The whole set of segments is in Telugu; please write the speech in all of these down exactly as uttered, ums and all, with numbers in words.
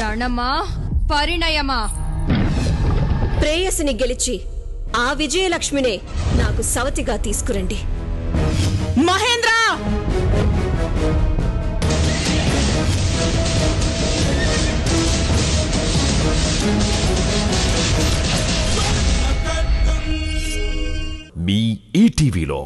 రణమా పరిణయమా? ప్రేయసిని గెలిచి ఆ విజయలక్ష్మినే నాకు సవతిగా తీసుకురండి. మహేంద్ర! మీ ఈటీవీలో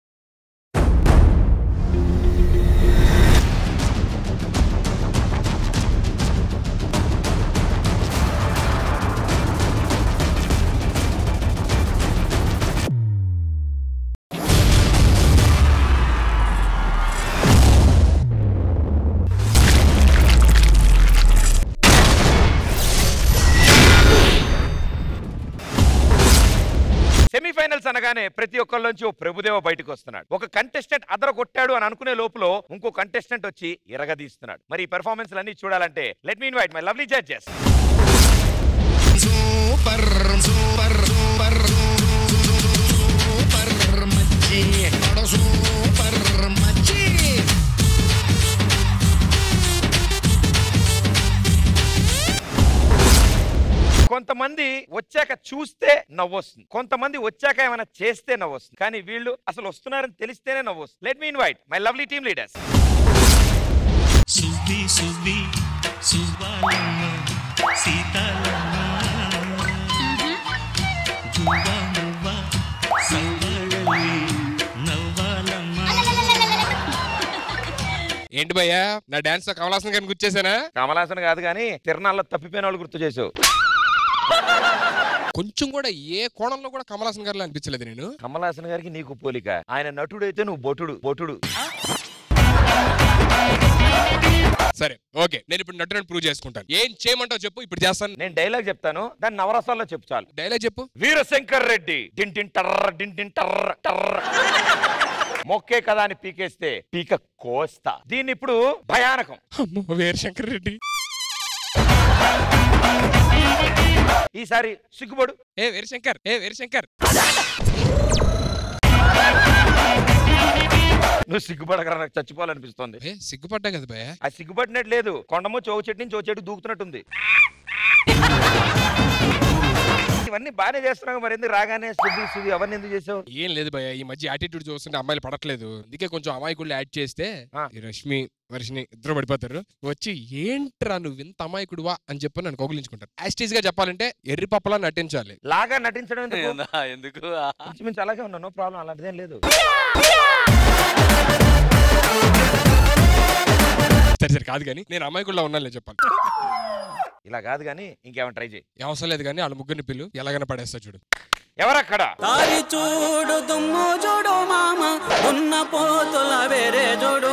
సెమీఫైనల్స్ అనగానే ప్రతి ఒక్కళ్ళలోంచి ఓ ప్రభుదేవ బయటకు వస్తున్నాడు. ఒక కంటెస్టెంట్ అదర కొట్టాడు అని అనుకునే లోపల ఇంకో కంటెస్టెంట్ వచ్చి ఇరగదీస్తున్నాడు. మరి ఈ పెర్ఫార్మెన్స్ అన్ని చూడాలంటే let me invite my lovely judges. Super super super super మచ్చి సూపర్ మచ్చి. కొంతమంది వచ్చాక చూస్తే నవ్వొస్తుంది, కొంతమంది వచ్చాక ఏమైనా చేస్తే నవ్వొస్తుంది, కానీ వీళ్ళు అసలు వస్తున్నారని తెలిస్తేనే నవ్వొస్తుంది. Let me invite my lovely team leaders. సువ్వి సువ్వి సువ్వాలమ్మ సీతాలమ్మ గువ్వా మువ్వా సవ్వాడల్లి నవ్వాలమ్మ. ఏంటి భయ్యా నా డాన్స్ లో కమలాసన్ గారిని గుర్తు చేశానా? కమలాసన్ కాదు కానీ తిరణాల్లో తప్పిపోయిన వాళ్ళు గుర్తు చేసావు. కొంచెం కూడా ఏ కోణంలో కూడా కమలాసన్ గారిలో అనిపించలేదు నేను. కమలాసన్ గారికి నీకు పోలిక. ఆయన నటుడైతే నువ్వు బొటుడు బొటుడు. సరే ఓకే, నేను ఇప్పుడు నటుని ప్రూవ్ చేసుకుంటాను. ఏం చేయమంటావు చెప్పు, ఇప్పుడు చేస్తాను. నేను డైలాగ్ చెప్తాను, దాన్ని నవరసాల్లో చెప్పు చాలు. డైలాగ్ చెప్పు. వీరశంకర్ రెడ్డి డింటిన్ టర్ర డింటిన్ టర్ర టర్ర మొక్కే కదా అని పీకేస్తే పీక కోస్తా. దీన్ని ఇప్పుడు భయానకం. అమ్మో వీరశంకర్ రెడ్డి. ఈసారి సిగ్గుపడు. ఏ వీరశంకర్, ఏ వీరశంకర్. నువ్వు సిగ్గుపడకరా, నాకు చచ్చిపోవాలనిపిస్తుంది. సిగ్గుపడ్డా కదా భయ. అది సిగ్గుపడినట్టు లేదు, కొండమో చోవు చెట్టు నుంచి చోవు చెట్టు దూకుతున్నట్టుంది. ఇవన్నీ బాగానే చేస్తున్నావు, మరి ఎందుకు రాగానే సుది సుది అవన్నీ ఎందుకు చేసావు? ఏం లేదు భయ, ఈ మధ్య యాటిట్యూడ్ చూస్తుంటే అమ్మాయిలు పడట్లేదు, అందుకే కొంచెం అమాయకుళ్ళు యాడ్ చేస్తే ఈ రష్మి వర్షిని ఇద్దరు పడిపోతారు. వచ్చి ఏంట్రా నువ్వు ఇంత అమాయకుడువా అని చెప్పి నన్ను కౌగిలించుకుంటారు. యాస్టీస్ గా చెప్పాలంటే ఎర్రి పప్పలా నటించాలి. లాగా నటించడం ఎందుకు? ఇంచుమించు అలాగే ఉన్నా, నో ప్రాబ్లం, అలాంటిదేం లేదు. సరే సరే కాదు కానీ నేను అమాయకుల్లో ఉన్నాను చెప్పాలి. ఇలా కాదు కానీ ఇంకేమైనా ట్రై చేయి. అవసరం లేదు కానీ వాళ్ళ ముగ్గురిని పిల్లు, ఎలాగైనా పడేస్తా చూడు. ఎవరక్కడ? దారి చూడు దుమ్ము చూడు మామ ఉన్న పోతుల వేరే చూడు.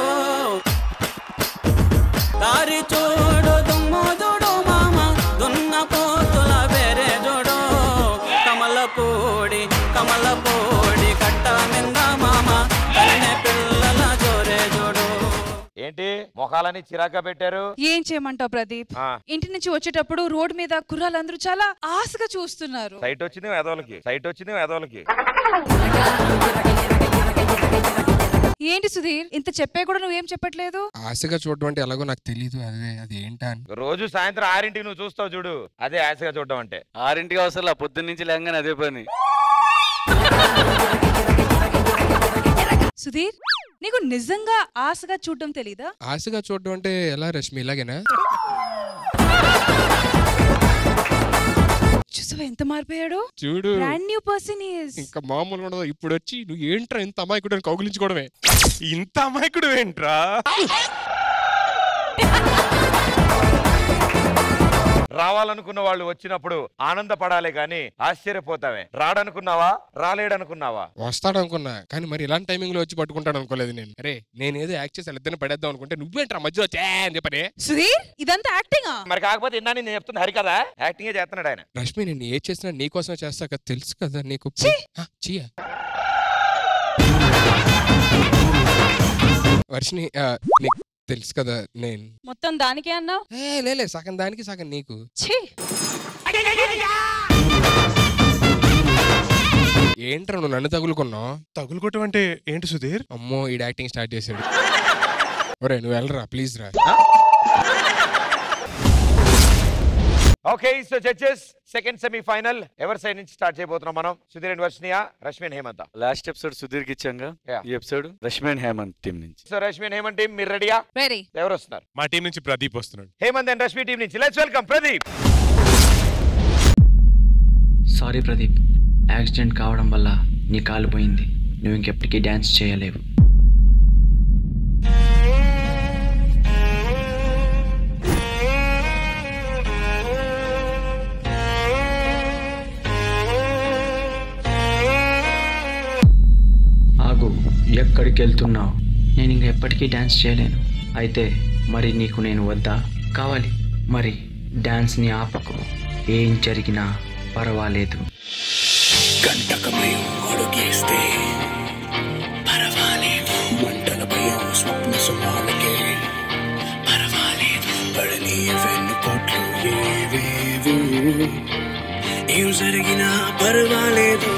దారి చూడు దుమ్ము చూడు మామ దున్న పోతుల వేరే చూడు. కమలపూడి కమలపూడి కట్ట మింద మామ కన్నె పిల్లల జోరే చూడు. ఏంటి మొఖాలని చిరాక పెట్టారు? ఏం చేయమంటావు ప్రదీప్, ఇంటి నుంచి వచ్చేటప్పుడు రోడ్ మీద కుర్రాళ్ళందరూ చాలా ఆశగా చూస్తున్నారు. సైట్ వచ్చింది వేదోలకి, సైట్ వచ్చింది వేదోలకి. ఏంటి సుధీర్, ఇంత చెప్పే కూడా నువ్వేం చెప్పట్లేదు? ఆశగా చూడడం అంటే ఎలాగో నాకు తెలియదు, అదే అది ఏంటా అని. రోజు సాయంత్రం ఆరింటికి నువ్వు చూస్తావు చూడు, అదే ఆశగా చూడడం అంటే. ఆరింటికి అవసరం, పొద్దున్న నుంచి లేగానే అదే పని. సుధీర్, నీకు నిజంగా ఆశగా చూడడం తెలీదా? ఆశగా చూడడం అంటే ఎలా రష్మి, ఇలాగేనా? చూసావా ఎంత మారిపోయాడు? చూడు, బ్రాండ్ న్యూ పర్సన్ ఇస్. ఇంకా మామూలుగా ఉండదు. ఇప్పుడు వచ్చి నువ్వు ఏంట్రా ఇంత అమాయకుడు అని కౌగిలించుకోవడమే. ఇంత అమాయకుడు ఏంట్రా? రావాలనుకున్న వాళ్ళు వచ్చినప్పుడు ఆనందపడాలి గాని ఆశ్చర్యపోతావే. రాడనుకున్నావా, రాలేడనుకున్నావా? వస్తాడు అనుకున్నా, కానీ మరి ఇలాంటి టైమింగ్ లో వచ్చి పట్టుకుంటాడు అనుకోలేదు నేను. అరే నేనేదో యాక్ట్ చేసి ఇద్దరిని పడేద్దాం అనుకుంటే నువ్వేంట్రా మధ్యలో వచ్చా అని చెప్పనే. సుధీర్, ఇదంతా యాక్టింగ్. మరి కాకపోతే ఇన్నా నేను చెప్తుంది హరి కదా, యాక్టింగే చేస్తున్నాడు ఆయన. రష్మి, నేను ఏ చేసినా నీకోసమే చేస్తా కదా, తెలుసు కదా నీకు. చీయా వర్షిని, నీకు తెలుసు కదా నేను మొత్తం దానికే అన్నావు. లే సగం దానికి సగం నీకు. ఏంట్రా నువ్వు నన్ను తగులుకున్నావు? తగులుకోవటం అంటే ఏంటి సుధీర్? అమ్మో ఈ యాక్టింగ్ స్టార్ట్ చేశాడు. ఒరే నువ్వు వెళ్ళరా ప్లీజ్ రా. Okay so judges second semi final ఎవరి సైడ్ నుంచి స్టార్ట్ చేయబోతున్నాం మనం? సుధీర్ అండ్ వర్షినియా, Rashmi and Hemanth. Last episode Sudheer కి ఇచ్చాంగా, ఈ episode Rashmi and Hemanth team నుంచి. So Rashmi and Hemanth team మీరు రెడీయా? రెడీ. ఎవరు వస్తున్నారు? మా టీం నుంచి ప్రదీప్ వస్తున్నాడు. హేమంత్ అండ్ రష్మి టీం నుంచి let's welcome Pradeep. Sorry Pradeep, accident కావడం వల్ల నీ కాలు పోయింది. నువ్వు ఇంకెప్పటికీ డ్యాన్స్ చేయలేవు. ఆగు, ఎక్కడికి వెళ్తున్నావు? నేను ఇంక ఎప్పటికీ డ్యాన్స్ చేయలేను. అయితే మరి నీకు నేను వద్దా? కావాలి. మరి డ్యాన్స్ని ఆపకు. ఏం జరిగినా పర్వాలేదు. కంటక భయం అడుగేస్తే పర్వాలేదు, మంటల భయం స్వప్న సుమాలకే పర్వాలేదు. పడని వెన్ను కోట్లు ఏవేవో, ఏం జరిగినా పర్వాలేదు.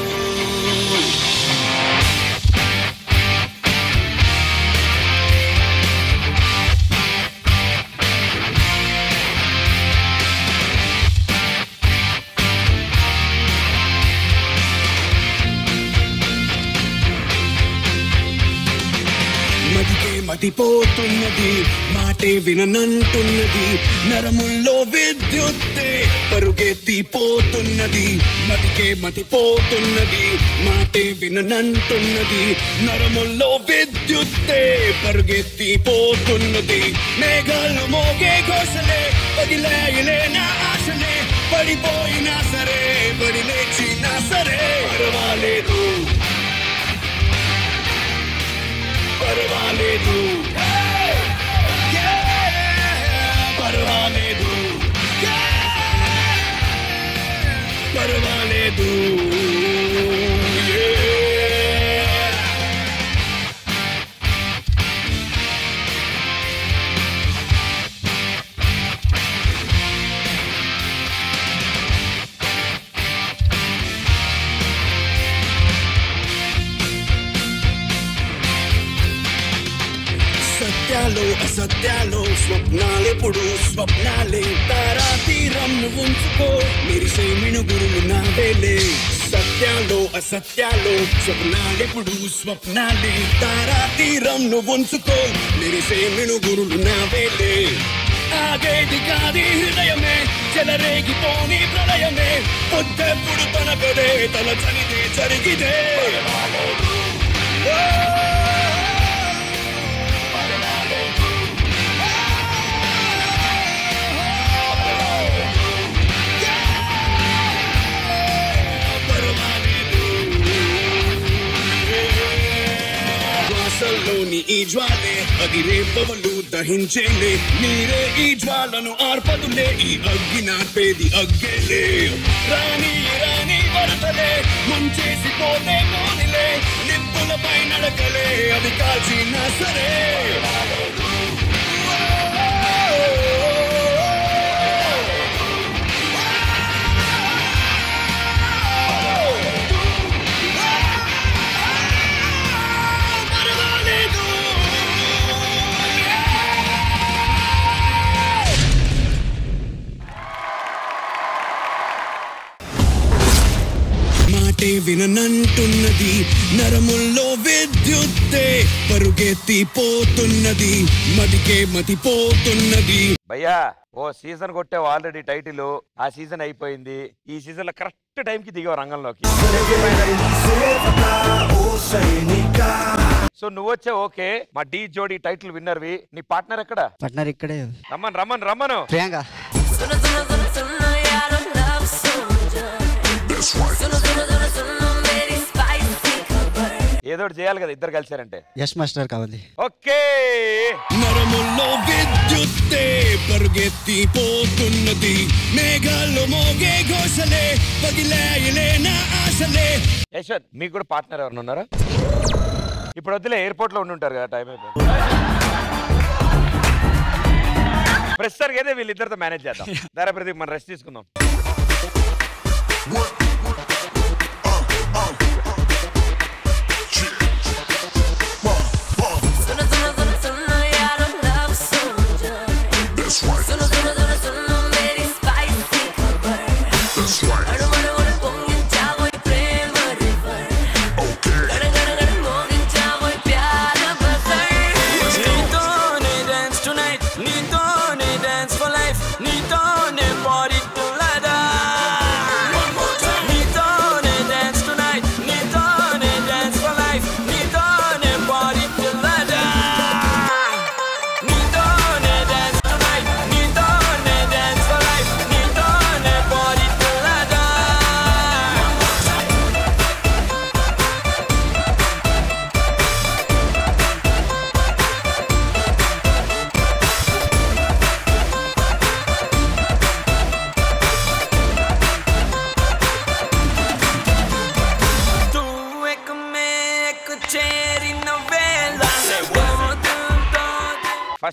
మతిపోతున్నది, మాటే విననంటున్నది, నరముల్లో విద్యుత్తే పరుగెత్తిపోతున్నది. మతికే మతిపోతున్నది, మాటే విననంటున్నది, నరముల్లో విద్యుత్తే పరుగెత్తిపోతున్నది. మేఘాలు మోగే ఘోషలే పగిలాయిలే నా ఆశలే, పడిపోయినా సరే పడి లేచినా సరే పర్వాలేదు, పర్వాలేదు, పర్వాలేదు, పర్వాలేదు. సత్యాలు అసత్యాలు స్వప్నాలెప్పుడు స్వప్నాలే, తారా తీరం ఉంచుకో మెరిసే మినుగురులు నా వేలే. సత్యాలు అసత్యాలు స్వప్నాలెప్పుడు స్వప్నాలే, తారా తీరం ఉంచుకో మెరిసే మినుగురులు నా వేలే. ఆగేది కాది హృదయమే, చెలరేగిపోని ప్రళయమే, పొద్దెప్పుడు తనకదే తల చనిదే జరిగిదే. శ్వాసల్లోని ఈ జ్వాలే అగిరే పవలు దహించేలే, నీరే ఈ జ్వాలను ఆర్పదులే, ఈ అగ్గి నాపేది అగ్గేలే. రాణి రాణి వరదలే ముంచేసి పోతే పోనిలే, నిప్పులపై నడకలే అవి కాల్చినా సరే. మాటే విననంటున్నది, నరముల్లో విద్యుత్తే పరుగెత్తిపోతున్నది, మతికే మతిపోతున్నది. భయ్యా ఓ సీజన్ కొట్టావు ఆల్రెడీ, టైటిల్ ఆ సీజన్ అయిపోయింది. ఈ సీజన్ లో కరెక్ట్ టైం కి దిగావు రంగంలోకి. సో నువ్వు వచ్చా ఓకే, మా డి జోడి టైటిల్ విన్నర్ వి. నీ పార్ట్నర్ ఎక్కడ? పార్ట్నర్ ఇక్కడే. రమ్మన్ రమ్మన్ రమ్మను ప్రియాంక. ఏదో చేయాలి కదా ఇద్దరు కలిసారంటే. ఎస్ మాస్టర్ కావాలి. ఓకే. నరముల్లో విద్యుత్తే పరుగెత్తిపోతున్నది, మేఘాలు మోగే ఘోషలే పగిలాయిలే నా ఆశలే. యశ్వంత్ మీకు కూడా పార్ట్నర్ ఎవరు ఉన్నారా? ఇప్పుడు వద్దులే, ఎయిర్పోర్ట్ లో ఉండి ఉంటారు కదా, టైం అయిపోయింది. ప్రస్తుతానికి అయితే వీళ్ళిద్దరితో మేనేజ్ చేద్దాం. దారా ప్రదీప్ మనం రెస్ట్ తీసుకుందాం.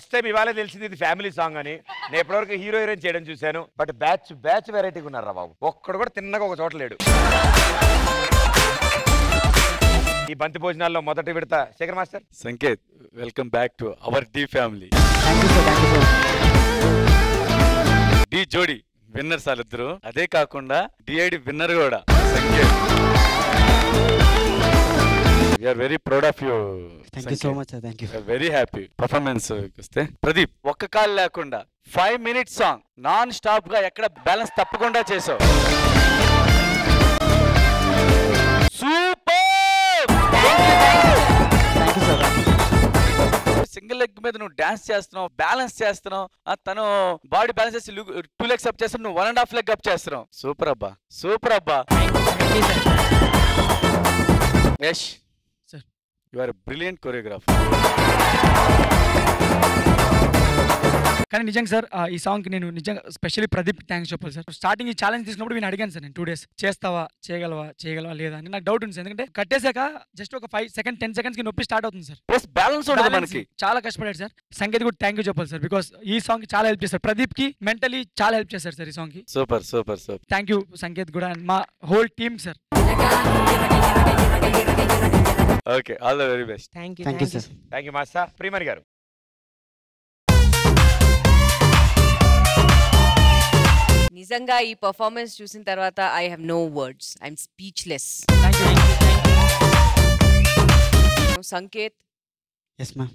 ఫస్ట్ టైం ఇవాళ తెలిసింది ఇది ఫ్యామిలీ సాంగ్ అని. నేను ఎప్పటివరకు హీరో హీరోయిన్ చేయడం చూశాను, బట్ బ్యాచ్ బ్యాచ్ వెరైటీగా ఉన్నారా బాబు. ఒక్కడు కూడా తిన్నగా ఒక చోట లేడు. ఈ బంతి భోజనాల్లో మొదటి విడత Shekhar master. Sanket, welcome back to our Dhee family. Dhee Jodi winners వాళ్ళిద్దరు. అదే కాకుండా డిఐడి విన్నర్ కూడా Sanket. We are very proud of you. Thank you so much sir. Thank you. We are very happy. Performance వస్తే ప్రదీప్ ఒక్క కాల్ లేకుండా five minutes song non stop గా ఎక్కడ బ్యాలెన్స్ తప్పకుండా చేసావు. సూపర్. సింగిల్ లెగ్ మీద నువ్వు డాన్స్ చేస్తున్నావు, బ్యాలెన్స్ చేస్తున్నావు. తను బాడీ బ్యాలెన్స్ చేసి టూ లెగ్స్ అప్ చేస్తున్నావు, నువ్వు one and half leg up చేస్తున్నావు. సూపర్ అబ్బా, సూపర్ అబ్బా. Yash sir, you are brilliant choreographer. కానీ నిజంగా సార్ ఈ సాంగ్ కి నేను నిజంగా స్పెషల్లీ ప్రదీప్ థ్యాంక్స్ చెప్పాలి సార్. స్టార్టింగ్ ఈ ఛాలెంజ్ తీసుకున్నప్పుడు నేను అడిగాను సార్, నేను టూ డేస్ చేస్తావా, చేయగలవా, చేయగలవా లేదా అని నాకు డౌట్ ఉంది సార్. ఎందుకంటే కట్టేశాక జస్ట్ ఒక ఫైవ్ సెకండ్ టెన్ సెకండ్స్ కి నొప్పి స్టార్ట్ అవుతుంది సార్. బ్యాలెన్స్ ఉండదు మనకి. చాలా కష్టపడాడు సార్. సంకేత్ కూడా థ్యాంక్ యూ చెప్పాలి సార్, బికాస్ ఈ సాంగ్ కి చాలా హెల్ప్ చేశారు. ప్రదీప్ కి మెంటలీ చాలా హెల్ప్ చేశారు సార్ ఈ సాంగ్ కి. Super super super. Thank you Sanket కూడా అండ్ మా whole team sir. Okay, all the very best. Thank you thank you sir. Thank you master. Priyamani garu. నిజంగా ఈ పర్ఫార్మెన్స్ చూసిన తర్వాత I have no words, I'm speechless. Sanket. yes ma'am.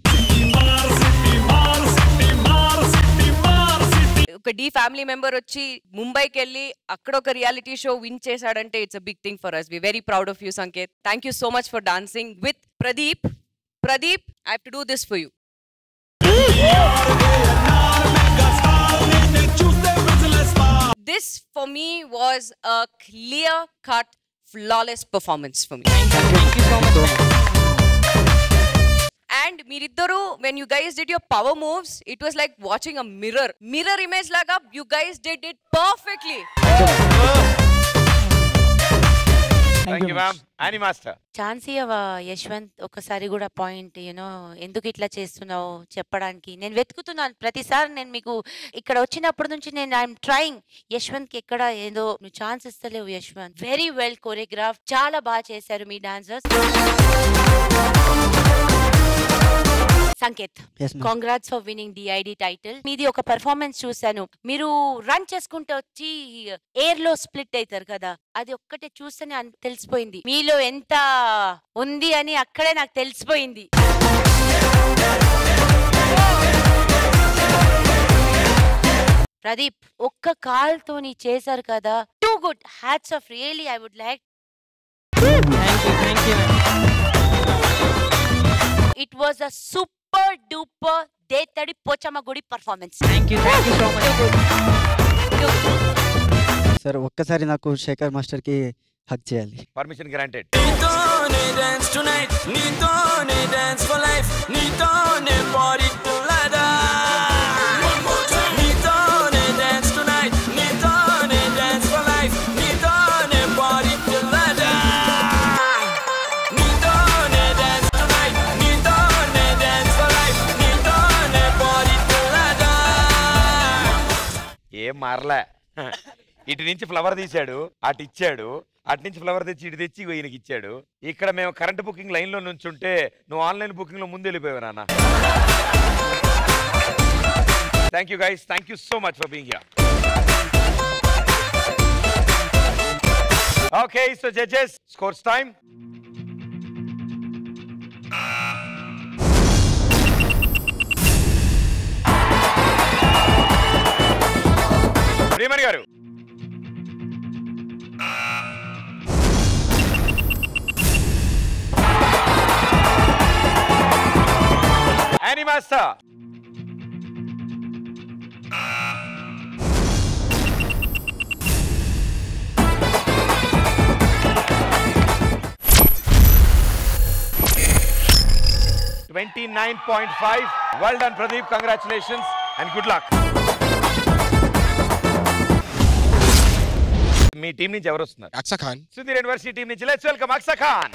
ఒక డి ఫ్యామిలీ మెంబర్ వచ్చి ముంబైకి వెళ్ళి అక్కడ ఒక రియాలిటీ షో విన్ చేశాడంటే it's a big thing for us. We very proud of you Sanket. Thank you so much for dancing with Pradeep. Pradeep, I have to do this for you. This for me was a clear cut flawless performance for me. Thank you so much. And meeriddaru when you guys did your power moves, it was like watching a mirror mirror image laga. You guys did it perfectly. Thank you ma'am. Ani master. ఛాన్సీ యశ్వంత్ ఒకసారి కూడా పాయింట్ యూనో ఎందుకు ఇట్లా చేస్తున్నావు చెప్పడానికి నేను వెతుకుతున్నాను. ప్రతిసారి నేను మీకు ఇక్కడ వచ్చినప్పటి నుంచి నేను ఐఎమ్ ట్రైంగ్ యశ్వంత్ కి ఎక్కడ ఏదో నువ్వు ఛాన్స్ ఇస్తలేవు యశ్వంత్. వెరీ వెల్ కొరియోగ్రాఫ్, చాలా బాగా చేశారు మీ dancers. Sanket, congrats for winning DID title. మీది ఒక పెర్ఫార్మెన్స్ చూసాను, మీరు రన్ చేసుకుంటూ వచ్చి ఎయిర్ లో స్ప్లిట్ అవుతారు కదా, అది ఒక్కటే చూస్తేనే తెలిసిపోయింది మీలో ఎంత ఉంది అని. అక్కడే నాకు తెలిసిపోయింది. ప్రదీప్ ఒక్క కాల్ తోని చేశారు కదా, too good. Hats off, really I would like. It was a super duper Dethadi Pochamma Gudi performance. Thank you thank you so much sir. ఒక్కసారి నాకు శేఖర్ మాస్టర్ కి హక్ చేయాలి. Permission granted. నీతోనే డాన్స్ టునైట్, నీతోనే డాన్స్ ఫర్ లైఫ్, నీతోనే పార్టీ టుగెదర్. నీతోనే డాన్స్ టునైట్, నీతోనే డాన్స్ ఫర్ లైఫ్, నీతోనే పార్టీ టుగెదర్. నీతోనే డాన్స్ టునైట్, నీతోనే డాన్స్ ఫర్ లైఫ్, నీతోనే పార్టీ టుగెదర్. ఏం మారలే. ఇటు నుంచి ఫ్లవర్ తీశాడు, అటు ఇచ్చాడు, అటు నుంచి ఫ్లవర్ తెచ్చి ఇటు తెచ్చి ఈయనకి ఇచ్చాడు. ఇక్కడ మేము కరెంట్ బుకింగ్ లైన్ లో నుంచుంటే నువ్వు ఆన్లైన్ బుకింగ్ లో ముందు వెళ్ళిపోయావు నాన్న. Thank you guys, thank you so much for being here. Okay, so judges, scores time. Priyamani garu. Ani master. twenty-nine point five. Well done, Pradeep. Congratulations and good luck. మీ టీం నుంచి ఎవరు వస్తున్నారు? అక్సా ఖాన్. సుధీర్ యూనివర్సిటీ టీం నుంచి let's welcome Aksa Khan.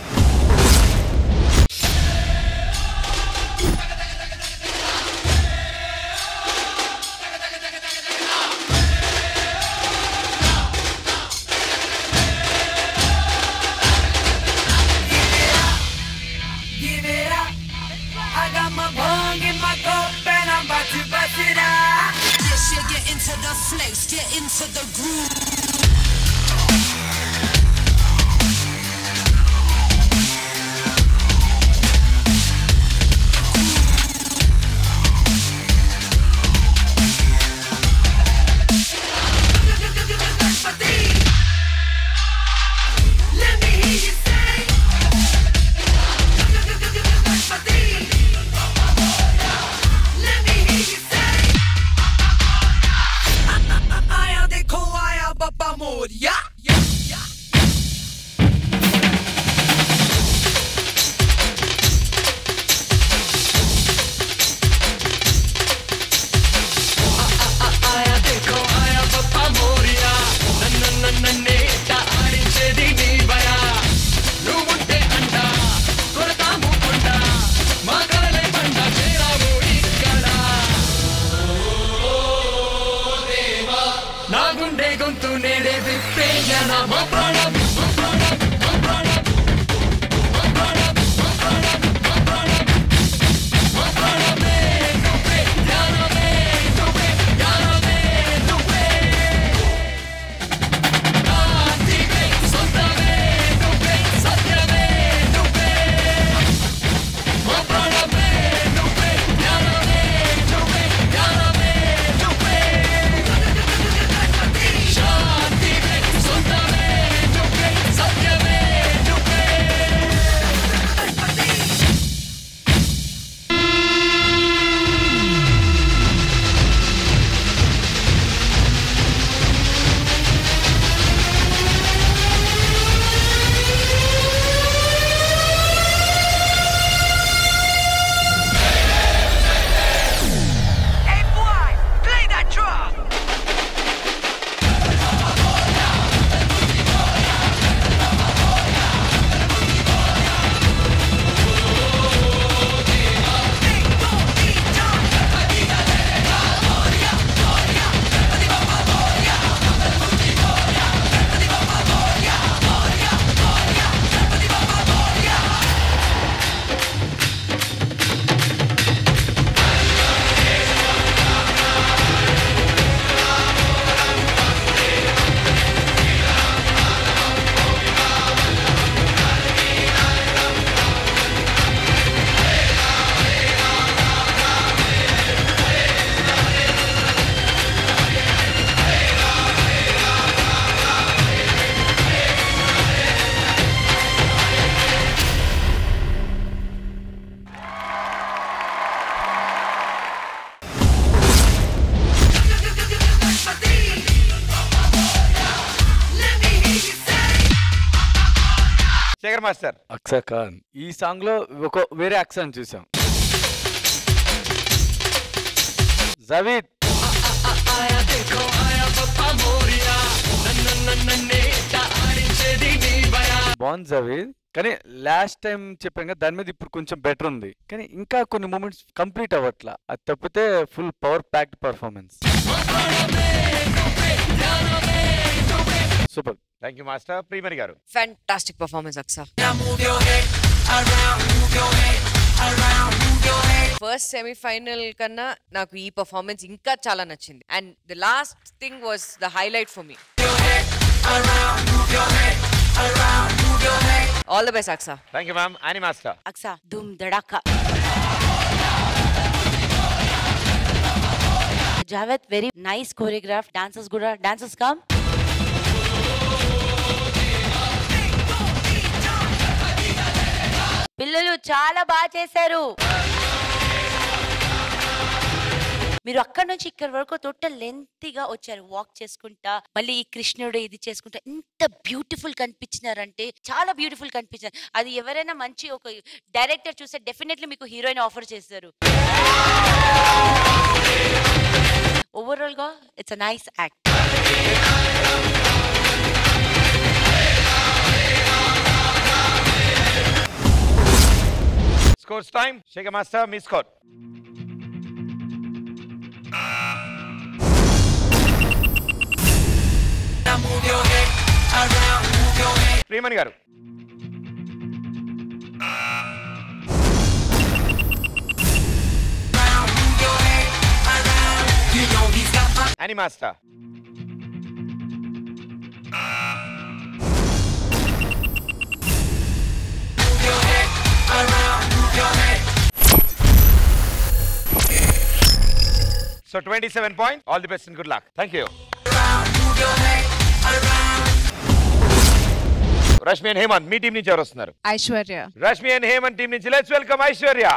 bass, get into the groove. Shekhar master Aksa Khan ఈ సాంగ్ లో ఒక వేరే యాక్సెంట్ చూసాం. జవీద్ బాగుంది జవీద్, కానీ లాస్ట్ టైం చెప్పాం కదా దాని మీద ఇప్పుడు కొంచెం బెటర్ ఉంది, కానీ ఇంకా కొన్ని మూమెంట్స్ కంప్లీట్ అవ్వట్లా. అది తప్పితే full power packed performance. Super. Thank you master. Priyamani garu. Fantastic performance Aksa. First semifinal కన్నా నాకు ఈ పర్ఫార్మెన్స్ ఇంకా చాలా నచ్చింది. And the last thing was the highlight for me. All the best Aksa. Thank you ma'am. Ani master. Aksa ధూమ్ ధడాకా. Javed very nice choreograph. Dancers కూడా డాన్సర్స్ కమ్. పిల్లలు చాలా బాగా చేశారు. మీరు అక్కడి నుంచి ఇక్కడ వరకు టోటల్ లెంతీగా వచ్చారు, వాక్ చేసుకుంటా మళ్ళీ ఈ కృష్ణుడు ఇది చేసుకుంటా. ఎంత బ్యూటిఫుల్ కనిపించినారంటే చాలా బ్యూటిఫుల్ కనిపించారు. అది ఎవరైనా మంచి ఒక డైరెక్టర్ చూస్తే డెఫినెట్లీ మీకు హీరోయిన్ ఆఫర్ చేస్తారు. ఓవరాల్ గా it's a nice act. Scores time. Shekhar Master, me score. Priyamani garu. Ani Master. So twenty seven point all the best and good luck thank you Rashmi and Hemanth మీ టీం నుంచి ఎవరు వస్తున్నారు ఐశ్వర్య రష్మి అండ్ హేమంత్ టీం నుంచి లెట్స్ వెల్కమ్ ఐశ్వర్య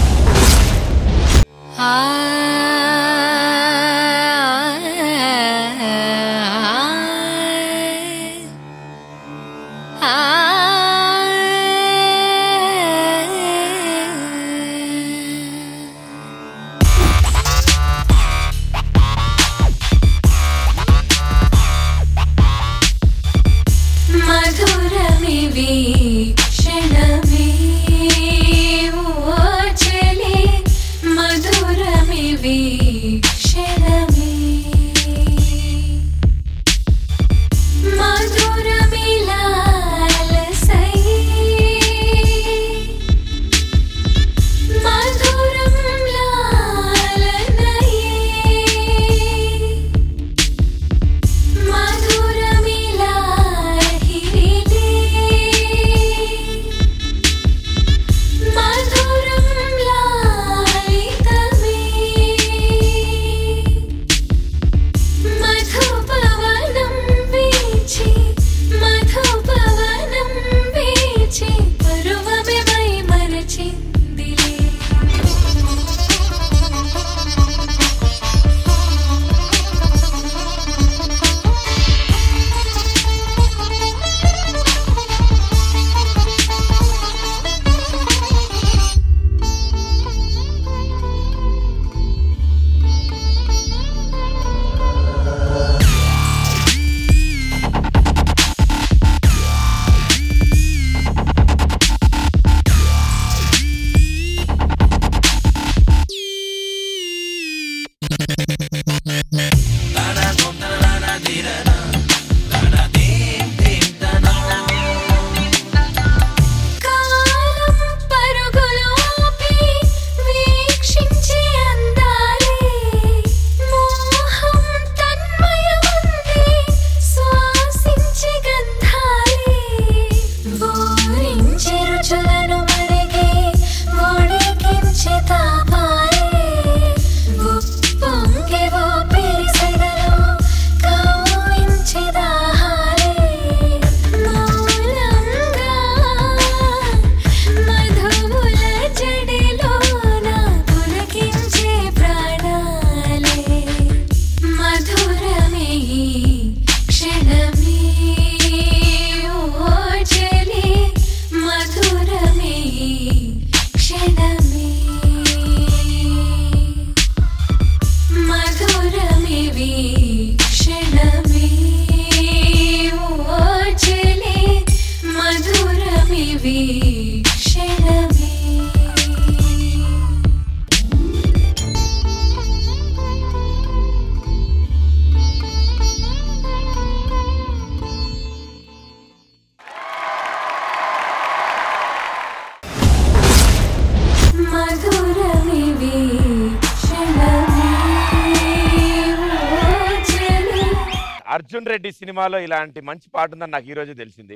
అర్జున్ రెడ్డి సినిమాలో ఇలాంటి మంచి పాట ఉందని నాకు ఈ రోజు తెలిసింది.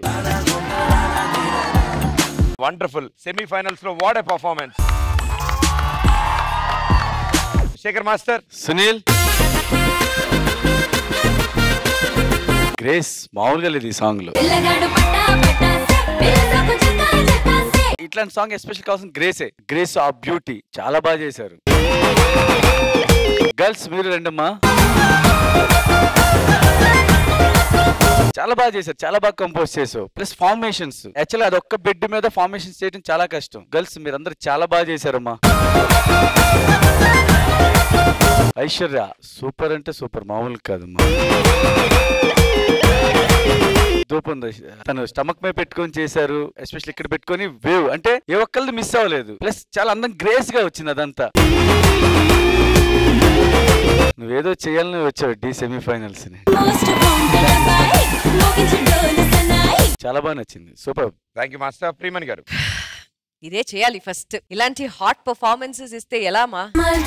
వండర్ఫుల్. సెమీఫైనల్స్ లో what a performance. Shekhar master, Sunil, grace మామూలుగా లేదు ఈ సాంగ్ లో. ఇట్లాంటి సాంగ్ ఎస్పెషల్ కావాల్సిన గ్రేసే. గ్రేస్ ఆ బ్యూటీ చాలా బాగా చేశారు. గర్ల్స్ మీరు రెండమ్మా చాలా బాగా చేశారు, చాలా బాగా కంపోజ్ చేశారు. ప్లస్ ఫార్మేషన్స్ యాక్చువల్లీ అది ఒక్క బెడ్ మీద ఫార్మేషన్స్ చేయడం చాలా కష్టం. గర్ల్స్ మీరందరూ చాలా బాగా చేశారమ్మా. ఐశ్వర్య సూపర్ అంటే సూపర్, మామూలు కాదమ్మా. ధూపం తను స్టమక్ మీద పెట్టుకొని చేశారు, ఎస్పెషల్లీ ఇక్కడ పెట్టుకొని వేవ్ అంటే ఏ ఒక్కరిది మిస్ అవ్వలేదు. ప్లస్ చాలా అందం గ్రేస్ గా వచ్చింది అదంతా. నువ్వేదో చేయాలని వచ్చావు డి సెమీఫైనల్స్ ని. చాలా బాగా నచ్చింది, super. Thank you master. Priyamani garu, ఇదే చేయాలి ఫస్ట్. ఇలాంటి హాట్ పర్ఫార్మెన్సెస్ ఇస్తే ఎలా మా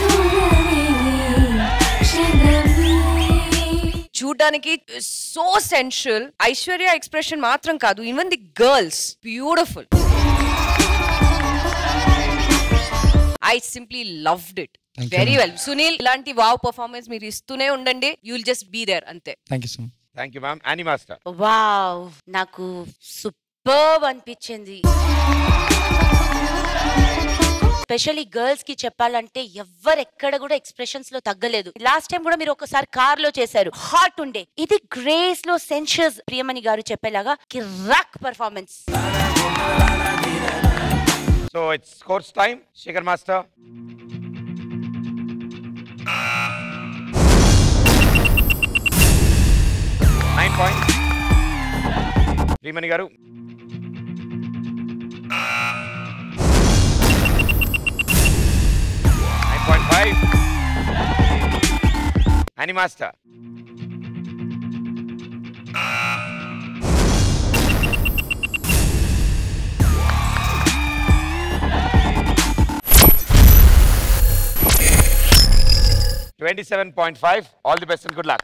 చూడడానికి సో సెన్షువల్. ఐశ్వర్య ఎక్స్ప్రెషన్ మాత్రం కాదు, even the girls beautiful. I simply loved it. Very well. Sunil, ఇలాంటి వావ్ పర్ఫార్మెన్స్ మీరు ఇస్తూనే ఉండండి. You will just be there అంతే. Thank you so much. Thank you ma'am. Ani master. Wow, నాకు సూపర్బ్ అనిపించింది. స్పెషల్లీ గర్ల్స్ కి చెప్పాలంటే ఎవ్వరెక్కడ కూడా ఎక్స్ప్రెషన్స్ లో తగ్గలేదు. లాస్ట్ టైం కూడా మీరు ఒకసారి కార్ లో చేశారు, హాట్ ఉండే. ఇది గ్రేస్ లో సెన్షియస్ ప్రియమణి గారు చెప్పేలాగా కిరాక్ performance. So it's scores time. Shekhar master. Nine points. Priyamani garu. Nine point five. Ani master. twenty-seven point five. All the best and good luck.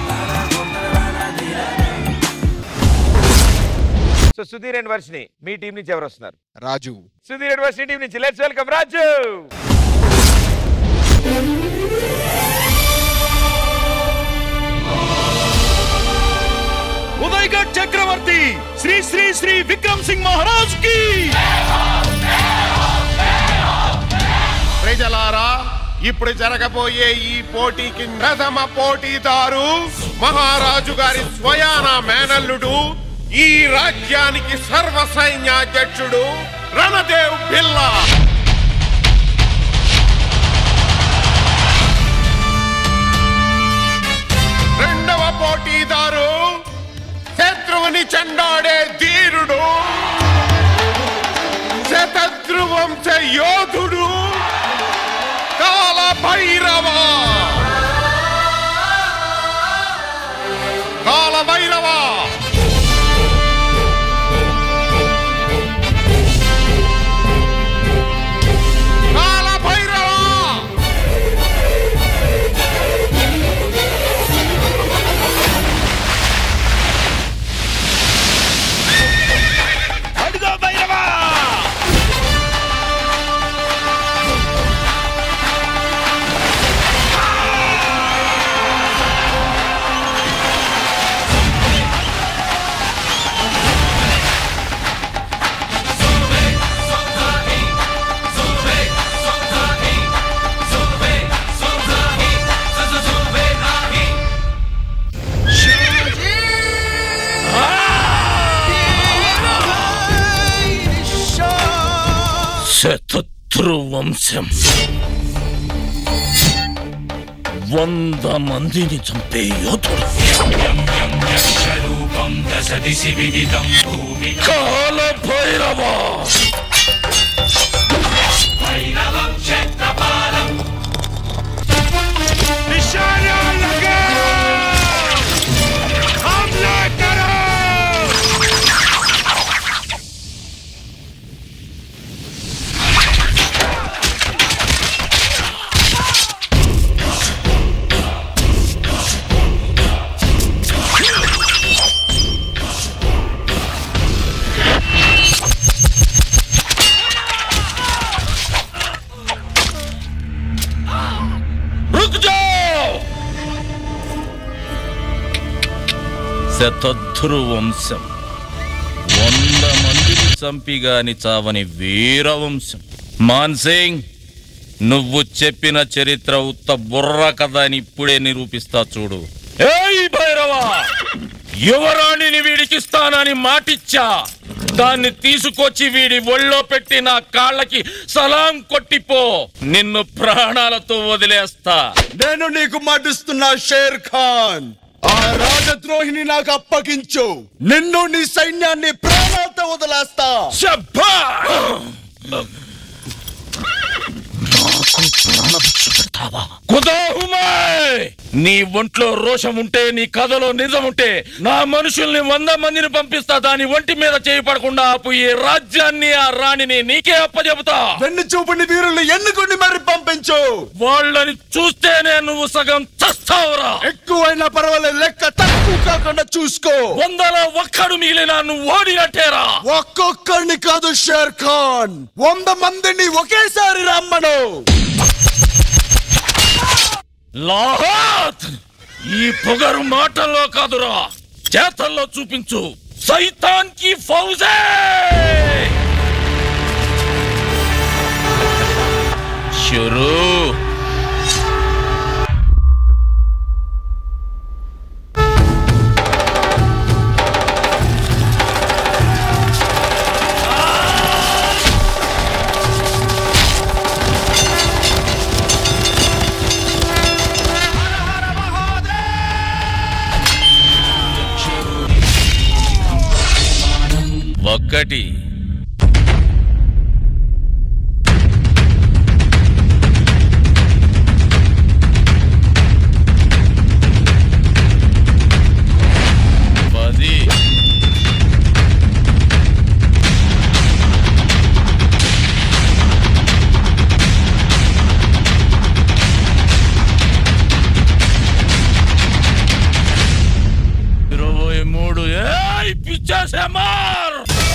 So Sudhir and Varshini, మీ టీం నుంచి ఎవరు వస్తున్నారు? Raju. Sudhir and Varshini team నుంచి లెట్స్ వెల్కమ్ రాజు. ఉదయగఢ్ చక్రవర్తి శ్రీ శ్రీ శ్రీ విక్రమ్ సింగ్ మహారాజ్ కి. ప్రజలారా, ఇప్పుడు జరగబోయే ఈ పోటీకి ప్రథమ పోటీదారు మహారాజు గారి స్వయాన మేనల్లుడు, ఈ రాజ్యానికి సర్వ సైన్యాధ్యక్షుడు రణదేవ్ బిల్లా. రెండవ పోటీదారు శత్రువుని చెండాడే ధీరుడు, శతద్రువంశ యోధుడు కాల భైరవ. కాల భైరవ కాల భైరవ అడుగో భైరవ. శతద్రు వంశం వంద మందిని చంపే యోధుడు. కాల భైరవ. శతద్రు వంశం వంద మందిని చంపిగాని చావని వీరవంశం. మాన్సింగ్, నువ్వు చెప్పిన చరిత్ర ఉత్త బుర్ర కథ అని ఇప్పుడే నిరూపిస్తా చూడు. ఏయ్ భైరవ, యువరాణిని వీడికిస్తానని మాటిచ్చా, దాన్ని తీసుకొచ్చి వీడి ఒళ్ళో పెట్టి నా కాళ్ళకి సలాం కొట్టిపో, నిన్ను ప్రాణాలతో వదిలేస్తా. నేను నీకు మాటిస్తున్నా షేర్ ఖాన్, ఆ రాజద్రోహిని నాకు అప్పగించు, నిన్ను నీ సైన్యాన్ని ప్రాణాలతో వదిలేస్తా. నీ ఒంట్లో రోషం ఉంటే, నీ కథలో నిజం ఉంటే, నా మనుషుల్ని వంద మందిని పంపిస్తా. దాని ఒంటి మీద చేయపడకుండా ఆపు. ఈ రాజ్యాన్ని, ఆ రాణిని నీకే అప్పచెబుతా. వెన్ను చూపుని వీరుల్ని ఎన్నుకొని మరి పంపించు. వాళ్ళని చూస్తేనే నువ్వు సగం చస్తావురా. ఎక్కువైనా పర్వాలేదు, లెక్క తక్కువ కాకుండా చూసుకో. వందలో ఒక్కడు మిగిలినా నువ్వు ఓడినట్టేరా. ఒక్కొక్కడిని కాదు షేర్ ఖాన్, వంద మందిని ఒకేసారి రమ్మను. లాహత్ ఈ పొగరు మాటల్లో కాదురా చేతల్లో చూపించు సైతాన్ కి ఫౌజే షురూ ఒక్కటి పది ఇరవై మూడు ఏయ్ పిచ్చేసే మార్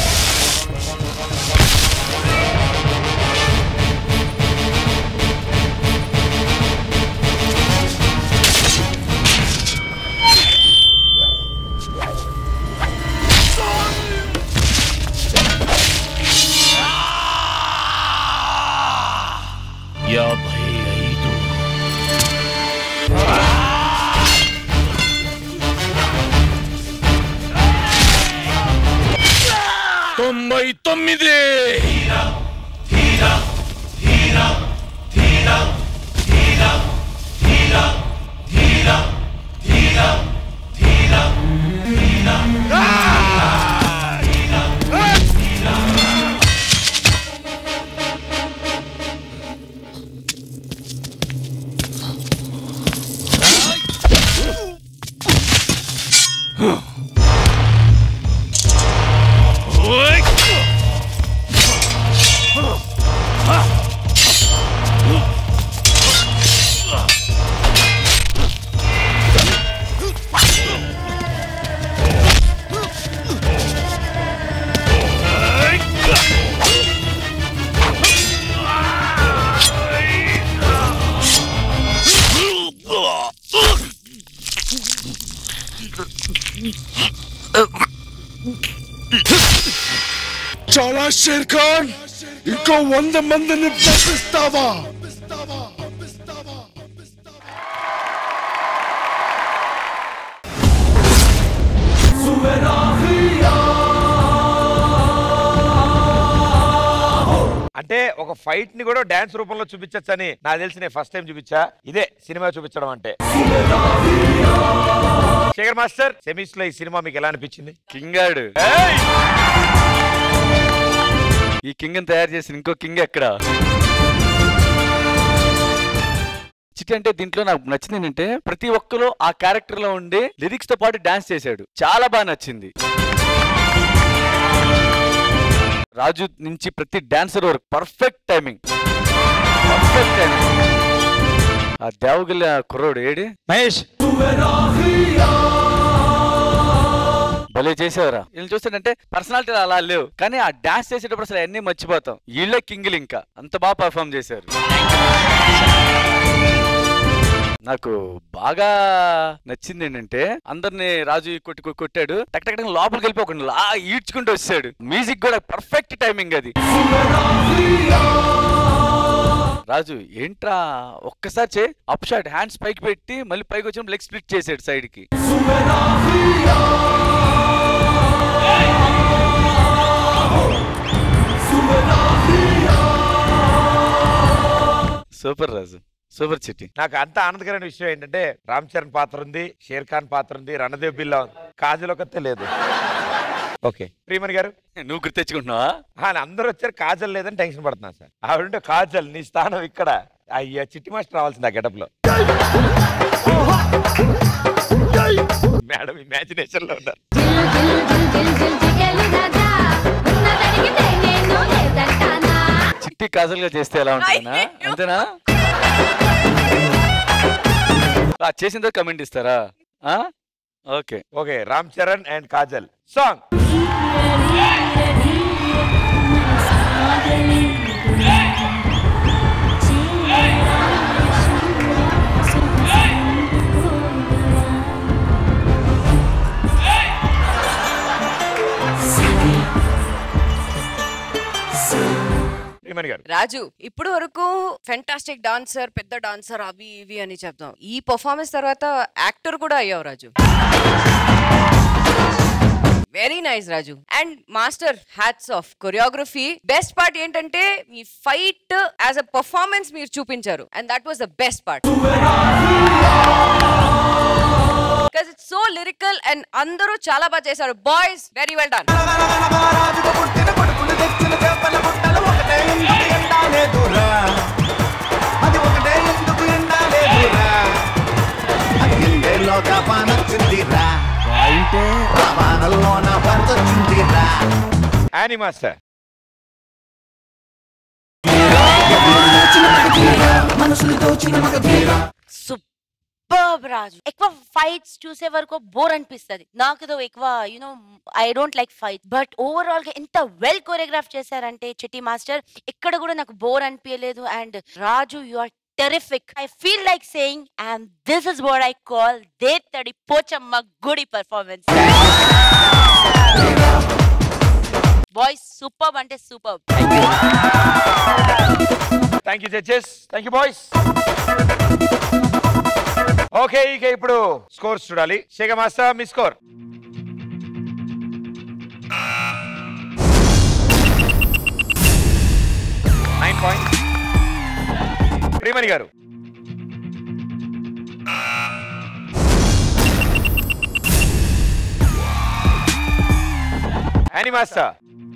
యాభై ఐదు తొంభై తొమ్మిది చాలా షేర్ ఖాన్ ఇంకో వంద మందిని పంపిస్తావా అంటే ఒక ఫైట్ ని కూడా డాన్స్ రూపంలో చూపించచ్చని నాకు తెలిసి నేను ఫస్ట్ టైం చూపించా ఇదే సినిమా చూపించడం అంటే శేఖర్ మాస్టర్ సెమీస్ లో ఈ సినిమా మీకు ఎలా అనిపించింది కింగాడు ఈ కింగ్ తయారు చేసిన ఇంకో కింగ్ ఎక్కడ చిట్టి అంటే దీంట్లో నాకు నచ్చింది ఏంటంటే ప్రతి ఒక్కరు ఆ క్యారెక్టర్ లో ఉండి లిరిక్స్ తో పాటు డాన్స్ చేశాడు చాలా బాగా నచ్చింది రాజు నుంచి ప్రతి డాన్సర్ వరకు పర్ఫెక్ట్ టైమింగ్ పర్ఫెక్ట్ టైమింగ్ ఆ దేవగిల్ల కుర్రోడు ఏడి మహేష్ భలే చేసేవారా వీళ్ళు చూస్తుంటే పర్సనాలిటీ అలా లేవు కానీ ఆ డాన్స్ చేసేటప్పుడు అసలు అన్ని మర్చిపోతాం వీళ్ళే కింగిల్ ఇంకా అంత బాగా పర్ఫామ్ చేశారు నాకు బాగా నచ్చింది ఏంటంటే అందరిని రాజు కొట్టి కొట్టాడు టక్ టక్ లోపలికి వెళ్ళిపోకుండా లా ఈడ్చుకుంటూ వచ్చాడు మ్యూజిక్ కూడా పర్ఫెక్ట్ టైమింగ్ అది రాజు ఏంట్రా ఒక్కసారి చే అప్ షాట్ హ్యాండ్స్ పైకి పెట్టి మళ్ళీ పైకి వచ్చిన లెగ్ స్ప్లిట్ చేసాడు సైడ్ కి సూపర్ రాజు సూపర్ చిట్టి నాకు అంత ఆనందకరమైన విషయం ఏంటంటే రామ్ చరణ్ పాత్ర ఉంది షేర్ ఖాన్ పాత్ర ఉంది రణదేవ్ బిల్లా ఉంది కాజల్ ఒకతే లేదు ఓకే ప్రియమణి గారు నువ్వు గుర్తు తెచ్చుకుంటున్నావా అందరూ వచ్చారు కాజల్ లేదని టెన్షన్ పడుతున్నాను సార్ ఆవిడంటే కాజల్ నీ స్థానం ఇక్కడ అయ్యా చిట్టి మాస్టర్ రావాల్సింది ఆ గెటప్ లో మేడం ఇమాజినేషన్ లో ఉన్నారు చిట్టి కాజల్ గా చేస్తే ఎలా ఉంటుందా అంతేనా చేసిన తర్వాత కమెంట్ ఇస్తారా okay okay Ram Charan and Kajal song Srimani garu. Raju ఇప్పుడు వరకు ఫెంటాస్టిక్ డాన్సర్, పెద్ద డాన్సర్, అవి ఇవి అని చెప్తాం. ఈ పర్ఫార్మెన్స్ తర్వాత యాక్టర్ కూడా అయ్యావు Raju. Very nice Raju. And master, hats off. Choreography best part ఏంటంటే మీ ఫైట్ యాజ్ అ పర్ఫార్మెన్స్ మీరు చూపించారు. And that was the best part. Because it's so lyrical and అందరూ చాలా బాగా చేశారు. Boys, very well done. Ani master. Super Raju. ఎక్కువ ఫైట్స్ చూసే వరకు బోర్ అనిపిస్తుంది నాకు. ఎక్కువ you know I don't like fight, but overall గా ఎంత వెల్ కొరియోగ్రాఫ్ చేశారంటే చిట్టి మాస్టర్, ఎక్కడ కూడా నాకు బోర్ అనిపించలేదు. And Raju, you are terrific. I feel like saying, and this is what I call Dettadi Pochamma Gudi performance. Boys, superb ante superb. Thank you. Thank you judges. Thank you boys. Okay, ఇక ఇప్పుడు స్కోర్స్ చూడాలి. శేఖర్ మాస్టర్, మీ score. Nine points. Srimani garu. Annie master.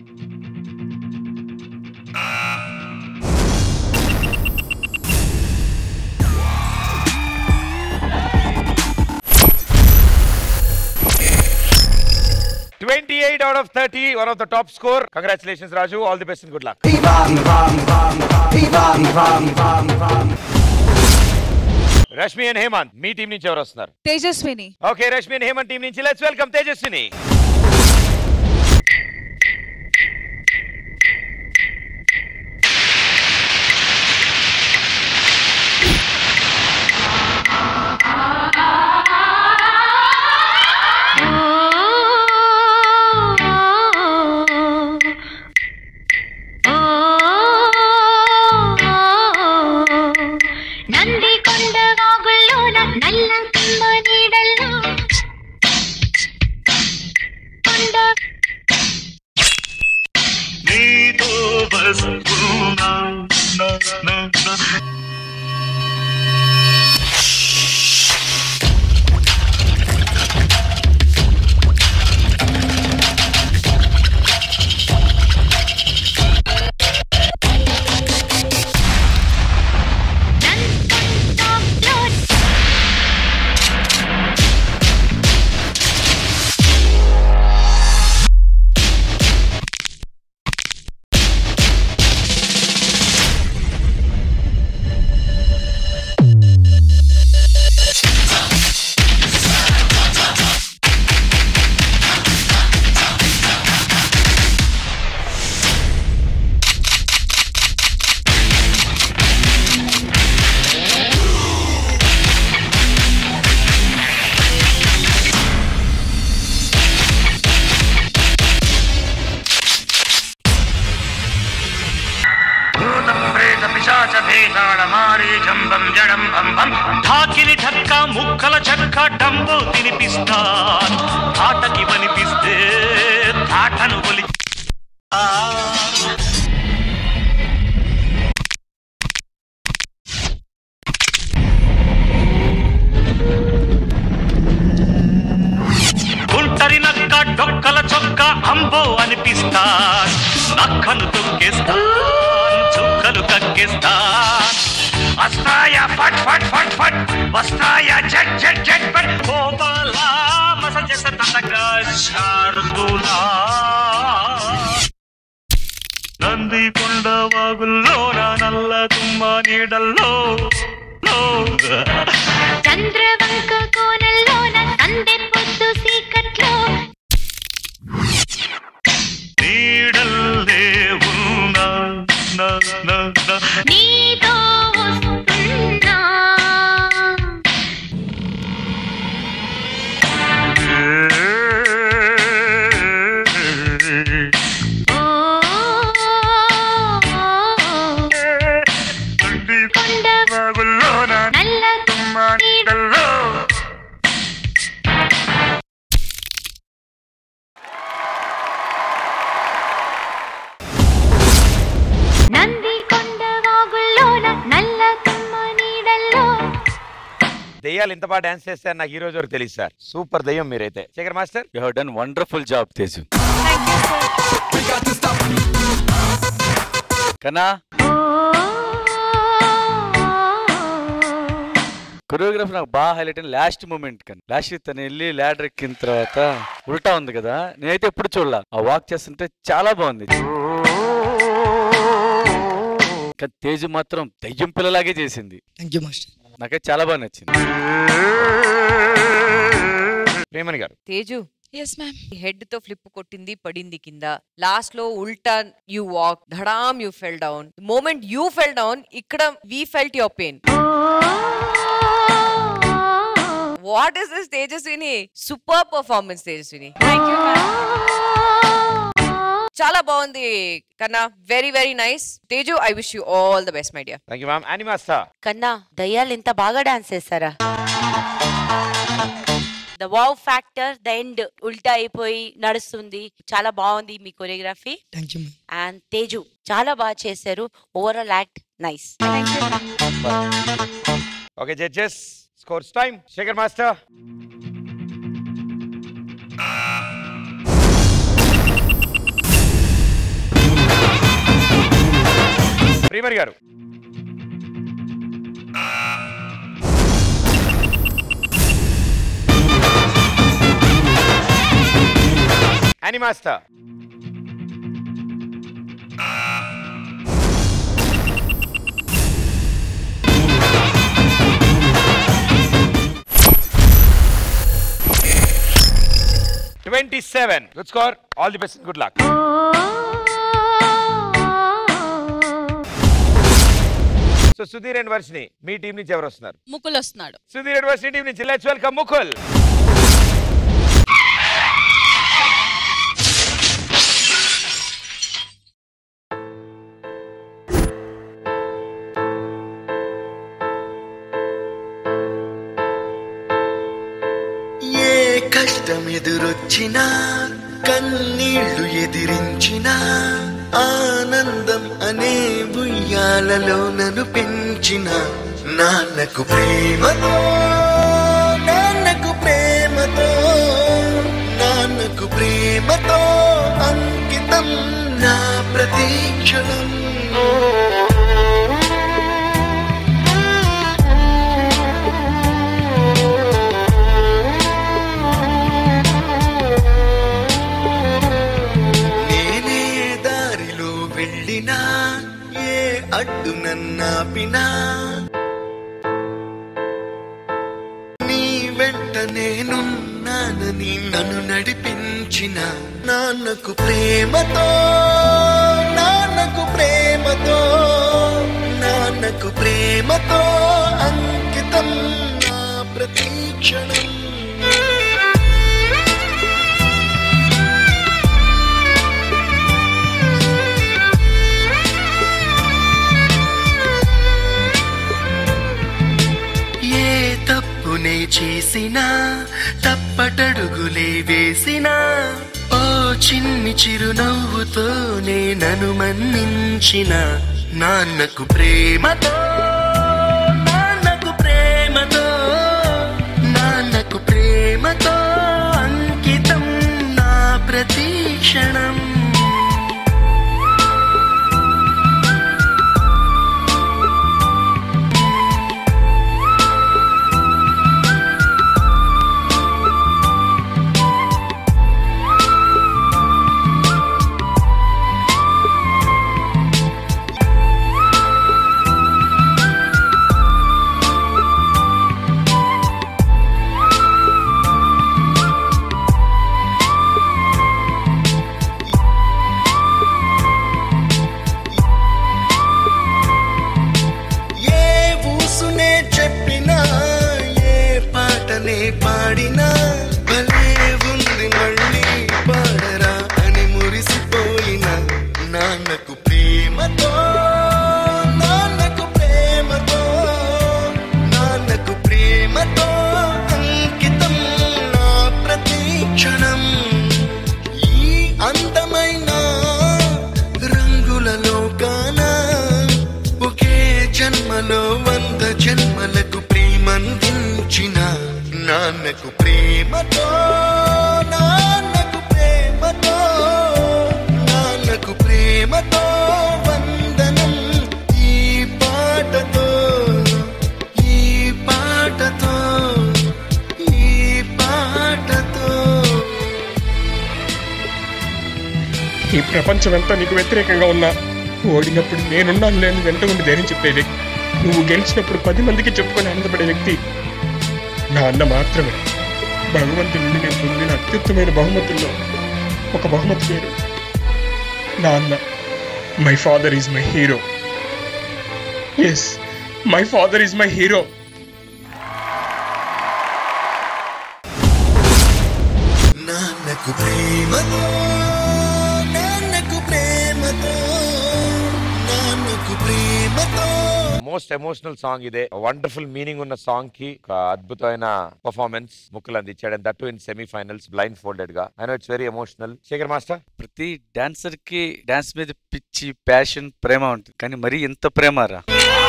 twenty-eight out of thirty, one of the top score. Congratulations Raju, all the best and good luck. Rashmi and Hemant, మీ టీం నుంచి ఎవరు వస్తున్నారు? Tejaswini. Okay, Rashmi and Hemanth team నుంచి లెట్స్ వెల్కమ్ తేజస్విని. ఠాకిని ఢక్క ముక్కల చెక్క డంబో తినిపిస్తా తాటకి వనిపిస్తే తాటను కొలి గుంటరి నక్క డొక్కల చొక్క అంబో అనిపిస్తా నక్కను తొక్కేస్తా చుక్కలు కక్కేస్తా వస్తాయా ఫట్ ఫట్ ఫట్ ఫట్ వస్తాయా జట్ జట్ జట్ ఫట్ గోపాలా మసజస తతగా శార్దులా నంది కొండ వాగుల్లో నల్ల తుమ్మ నీడల్లో చంద్రవంక కోనల్లోన సందె పొద్దు సీకట్లో నీడల్లే ఉన్నా నీతో వస్తున్నా ఓ దయ్యాలు ఇంత బాగా డాన్స్ చేస్తే నాకు ఈ రోజు వరకు తెలియదు సార్. సూపర్ దయ్యం మీరైతే. Shekhar master, you have done wonderful job Teju. కన్నా కొరియోగ్రఫీ నాకు బాగా హైలైట్ అయిన లాస్ట్ మూమెంట్ కానీ లాస్ట్ తను వెళ్ళి ల్యాడర్ ఎక్కిన తర్వాత ఉల్టా ఉంది కదా, నేనైతే ఎప్పుడు చూడలా. ఆ వాక్ చేస్తుంటే చాలా బాగుంది. కానీ తేజు మాత్రం దయ్యం పిల్లలాగే చేసింది. నాకైతే చాలా బాగా నచ్చింది. Priyamani garu, Teju yes ma'am, head తో ఫ్లిప్ కొట్టింది, పడింది కింద. లాస్ట్ లో ఉల్టా యూ వాక్, ధడామ్ you fell down. Moment you fell down, ఇక్కడ we felt your pain. What is this Tejaswini? Super performance Tejaswini. చాలా బాగుంది కన్నా, very very nice. Teju, I wish you all the best my dear. Thank you ma'am. Ani master కన్నా, దయ్యాలు ఇంత బాగా డాన్స్ చేస్తారా? The wow factor, the end ఉల్టా అయిపోయి నడుస్తుంది. చాలా బాగుంది మీ కొరియోగ్రఫీ. అండ్ తేజు చాలా బాగా చేశారు. Overall act nice. Okay judges, scores time. Shekhar master, Priyamani garu, Ani master, twenty-seven. Good score. All the best. Good luck. So Sudheer and Varshini, మీ టీం నుంచి ఎవరు వస్తున్నారు? ముకుల్ వస్తున్నాడు. సుధీర్ అండ్ వర్షిని టీం నుంచి లెట్స్ వెల్కమ్ ముకుల్. ఏ కష్టం ఎదురొచ్చినా, కన్నీళ్లు ఎదిరించినా, ఆనందం అనే ఉయ్యాలలో నన్ను పెంచిన నాన్నకు ప్రేమతో, నాన్నకు ప్రేమతో, నాన్నకు ప్రేమతో అంకితం నా ప్రతీక్షణం. అడ్డు నన్నాపినా నీ వెంట నేనున్నానని నన్ను నడిపించిన నాన్నకు ప్రేమతో, నాన్నకు ప్రేమతో, నాన్నకు ప్రేమతో అంకితం నా ప్రతీక్షణం. నే చేసినా, తప్పటడుగులే వేసినా, ఓ చిన్ని చిరునవ్వుతోనే నన్ను మన్నించిన నాన్నకు ప్రేమతో, నాన్నకు ప్రేమతో, నాన్నకు ప్రేమతో అంకితం నా ప్రతీక్షణం. ఈ ప్రపంచం అంతా నీకు వ్యతిరేకంగా ఉన్నా ఓడినప్పుడు నేనున్నాను లేని వెంట ఉండి ధైర్యం చెప్పే వ్యక్తి, నువ్వు గెలిచినప్పుడు పది మందికి చెప్పుకొని ఆనందపడే వ్యక్తి నా అన్న మాత్రమే. భగవంతుడి నుండి నేను పొందిన అత్యుత్తమైన బహుమతుల్లో ఒక బహుమతి పేరు నా అన్న. My father is my hero. Yes, my father is my hero. Nannaku Prematho Nannaku Prematho Nannaku Prematho most emotional song ఇదే. వండర్ఫుల్ మీనింగ్ ఉన్న సాంగ్ కి ఒక అద్భుతమైన పర్ఫార్మెన్స్ ముక్కులు అందించాడు. And that in semi finals blind folded గా. I know it's very emotional. Shekhar master, ప్రతి డాన్సర్ కి డాన్స్ మీద పిచ్చి, ప్యాషన్, ప్రేమ ఉంటుంది. కానీ మరీ ఎంత ప్రేమ రా.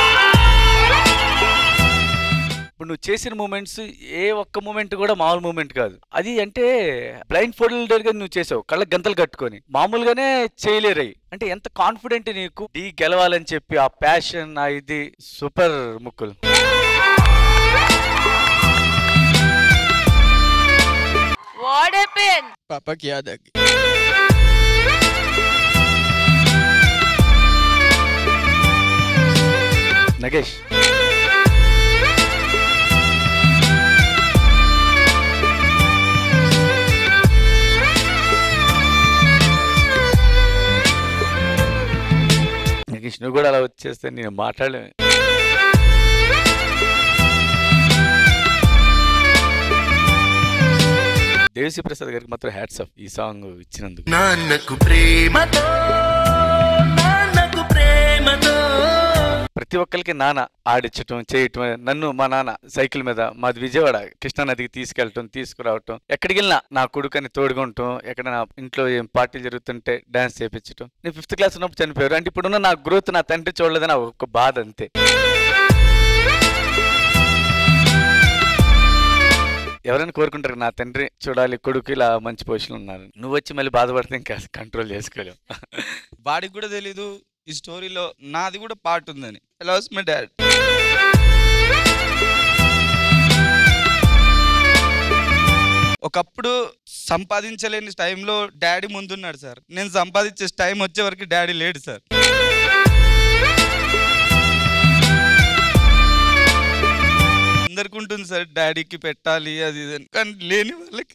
ఇప్పుడు నువ్వు చేసిన మూమెంట్స్ ఏ ఒక్క మూమెంట్ కూడా మామూలు మూమెంట్ కాదు. అది అంటే బ్లైండ్ ఫోల్డెడ్ గా నువ్వు చేసావు, కళ్ళకి గంతలు కట్టుకొని. మామూలుగానే చేయలేరయి. అంటే ఎంత కాన్ఫిడెంట్ నీకు డీ గెలవాలని చెప్పి, ఆ ప్యాషన్, ఆ ఇది సూపర్ ముక్కులు. What happened? पापा की याद आ गई. నగేష్, నగేష్ నువ్వు కూడా అలా వచ్చేస్తే నేను మాట్లాడలే. దేవిశ్రీ ప్రసాద్ గారికి మాత్రం హ్యాట్స్ ఆఫ్ ఈ సాంగ్ ఇచ్చినందుకు. నాన్నకు ప్రేమతో నాన్నకు ప్రేమతో ప్రతి ఒక్కరికి నాన్న ఆడించటం, చేయటం. నన్ను మా నాన్న సైకిల్ మీద మాది విజయవాడ కృష్ణానదికి తీసుకెళ్ళటం, తీసుకురావటం, ఎక్కడికి వెళ్ళినా నా కొడుకుని తోడుగా ఉండటం, ఎక్కడ నా ఇంట్లో ఏం పార్టీలు జరుగుతుంటే డాన్స్ చేయించటం. నేను ఫిఫ్త్ క్లాస్ ఉన్నప్పుడు చనిపోయారు. అంటే ఇప్పుడున్న నా గ్రోత్ నా తండ్రి చూడలేదని ఒక బాధ అంతే. ఎవరైనా కోరుకుంటారు నా తండ్రి చూడాలి, కొడుకు ఇలా మంచి పొజిషన్ ఉన్నారు. నువ్వు వచ్చి మళ్ళీ బాధపడితే ఇంకా కంట్రోల్ చేసుకోలేవు. వాడికి కూడా తెలీదు ఈ స్టోరీలో నాది కూడా పార్ట్ ఉందని. I love my dad. ఒకప్పుడు సంపాదించలేని టైంలో డాడీ ముందున్నాడు సార్. నేను సంపాదించే టైం వచ్చే వరకు డాడీ లేడు సార్. అందరికి ఉంటుంది సార్ డాడీకి పెట్టాలి అది ఇది, కానీ లేని వాళ్ళకి.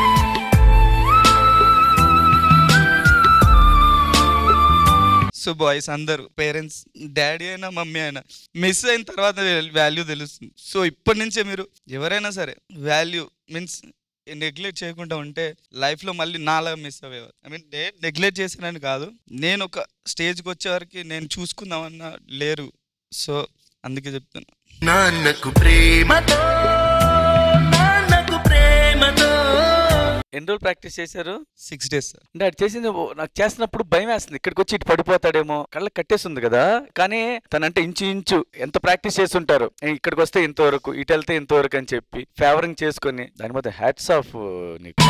సో బాయ్స్ అందరూ పేరెంట్స్, డాడీ అయినా మమ్మీ అయినా మిస్ అయిన తర్వాత వాల్యూ తెలుస్తుంది. సో ఇప్పటి నుంచే మీరు ఎవరైనా సరే వాల్యూ మీన్స్ నెగ్లెక్ట్ చేయకుండా ఉంటే లైఫ్లో మళ్ళీ నాలా మిస్ అయ్యేవారు. ఐ మీన్ నేను నెగ్లెక్ట్ చేశానని కాదు, నేను ఒక స్టేజ్కి వచ్చే వరకు నేను చూసుకుందామన్నా లేరు. సో అందుకే చెప్తున్నా. నాన్నకు ప్రేమతో నాన్నకు ప్రేమతో. ఎన్ని రోజులు ప్రాక్టీస్ చేశారు? Six days sir. అంటే అది చేసింది నాకు చేసినప్పుడు భయం వేస్తుంది, ఇక్కడికి వచ్చి ఇటు పడిపోతాడేమో, కళ్ళకి కట్టేస్తుంది కదా. కానీ తనంటే ఇంచు ఇంచు ఎంత ప్రాక్టీస్ చేస్తుంటారు, ఇక్కడికి వస్తే ఇంతవరకు, ఇటు వెళ్తే ఇంతవరకు అని చెప్పి ఫేవరింగ్ చేసుకొని దాని మీద హ్యాట్స్ ఆఫ్ నీకు.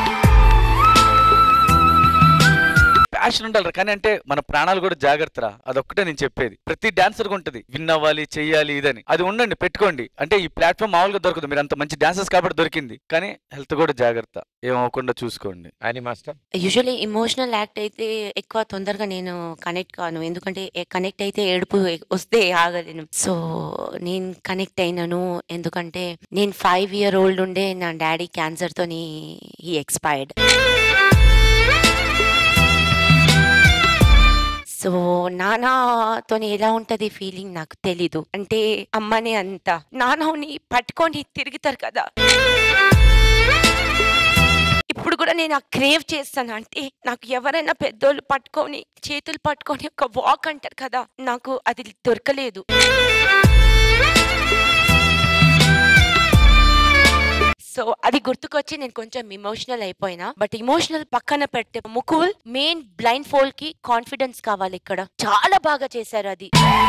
ప్యాషన్ ఉండాలి. కానీ అంటే మన ప్రాణాలు కూడా జాగ్రత్తరా, అదొక్కటే నేను చెప్పేది. ప్రతి డాన్సర్ గా ఉంటది విన్ అవ్వాలి, చెయ్యాలి ఇదని. అది ఉండండి, పెట్టుకోండి. అంటే ఈ ప్లాట్ఫామ్ మామూలుగా దొరకదు, మీరు అంత మంచి డాన్సర్స్ కాబట్టి దొరికింది. కానీ హెల్త్ కూడా జాగ్రత్త, ఏమవకుండా చూసుకోండి. అని మాస్టర్ యూజువల్లీ ఇమోషనల్ యాక్ట్ అయితే ఎక్కువ తొందరగా నేను కనెక్ట్ కాను, ఎందుకంటే కనెక్ట్ అయితే ఏడుపు వస్తే ఆగలేను. సో నేను కనెక్ట్ అయినాను ఎందుకంటే నేను ఫైవ్ ఇయర్ ఓల్డ్ ఉండే నా డాడీ క్యాన్సర్ తోని హీ ఎక్స్పైర్డ్. సో నాన్నతోని ఎలా ఉంటది ఫీలింగ్ నాకు తెలీదు. అంటే అమ్మని అంతా నాన్నని పట్టుకొని తిరుగుతారు కదా, ఇప్పుడు కూడా నేను ఆ క్రేవ్ చేస్తాను. అంటే నాకు ఎవరైనా పెద్దోళ్ళు పట్టుకొని చేతులు పట్టుకొని ఒక వాక్ అంటారు కదా, నాకు అది దొరకలేదు. సో అది గుర్తుకొచ్చి నేను కొంచెం ఇమోషనల్ అయిపోయినా. బట్ ఇమోషనల్ పక్కన పెడితే ముకుల్ మెయిన్ బ్లైండ్ ఫోల్డ్ కి కాన్ఫిడెన్స్ కావాలి. ఇక్కడ చాలా బాగా చేశారు. అది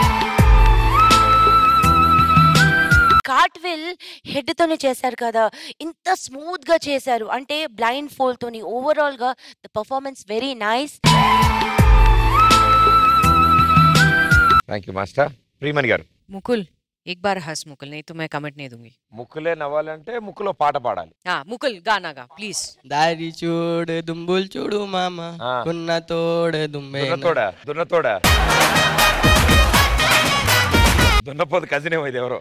కార్ట్విల్ హెడ్ తోనే చేశారు కదా, ఇంత స్మూత్ గా చేశారు. అంటే బ్లైండ్ ఫోల్డ్ తోని ఓవరాల్ గా the performance very nice. Thank you master. Priyamani garu, Mukul एक बार हंस मुकुल, नहीं तो मैं कमेंट नहीं दूंगी. ముక్కులే నవ్వాలంటే ముక్కులో పాట పాడాలి. हाँ मुकुल गाना गा प्लीज. దారి చూడు దుంబులు చూడు మామ కున్న తోడ దుమ్మే దున్నతోడా దున్నతోడా దున్నపోతు కజిన్ ఏమో ఇది ఎవరో.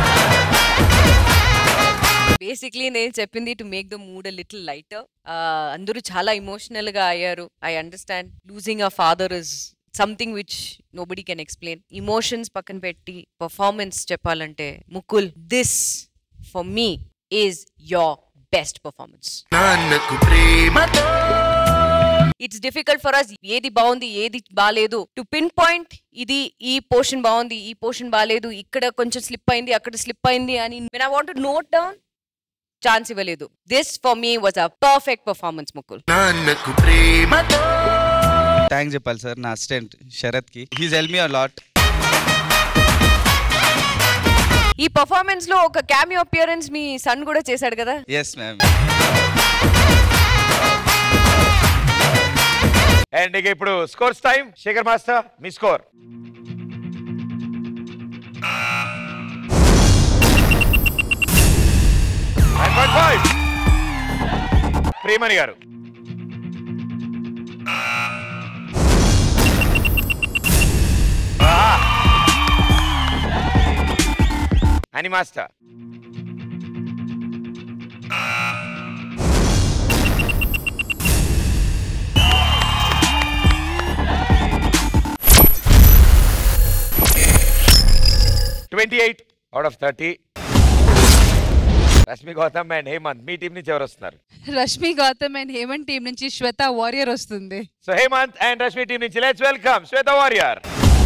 బేసిక్లీ నేను చెప్పింది to make the mood a little lighter. అందరూ చాలా ఇమోషనల్ గా అయ్యారు. I understand losing a father is something which nobody can explain. Emotions పక్కన పెట్టి పర్ఫార్మెన్స్ చెప్పాలంటే Mukul, this for me is your best performance. It's difficult for us ఏది బాగుంది ఏది బాలేదు టు పిన్ పాయింట్. ఇది ఈ పోర్షన్ బాగుంది ఈ పోర్షన్ బాలేదు, ఇక్కడ కొంచెం స్లిప్ అయింది అక్కడ స్లిప్ అయింది అని when I want to note down chance ఇవ్వలేదు. This for me was a perfect performance Mukul. Thanks చెప్పాలి సార్ నా అసిస్టెంట్ శరత్ కి, his help me a lot. ఈ పర్ఫార్మెన్స్ లో ఒక క్యామియో అపియరెన్స్ మీ సన్ కూడా చేశాడు కదా. Yes ma'am. అండ్ ఇక ఇప్పుడు స్కోర్స్ టైం. శేఖర్ మాస్టర్ మీ score. Priyamani garu Annie master twenty eight out of thirty. Rashmi Gautam and Hemanth మీ టీం నుంచి ఎవరు వస్తున్నారు? రష్మి గౌతమ్ అండ్ హేమంత్ టీం నుంచి శ్వేత వారియర్ వస్తుంది. So Hemanth and Rashmi team నుంచి let's welcome Shweta Warrier.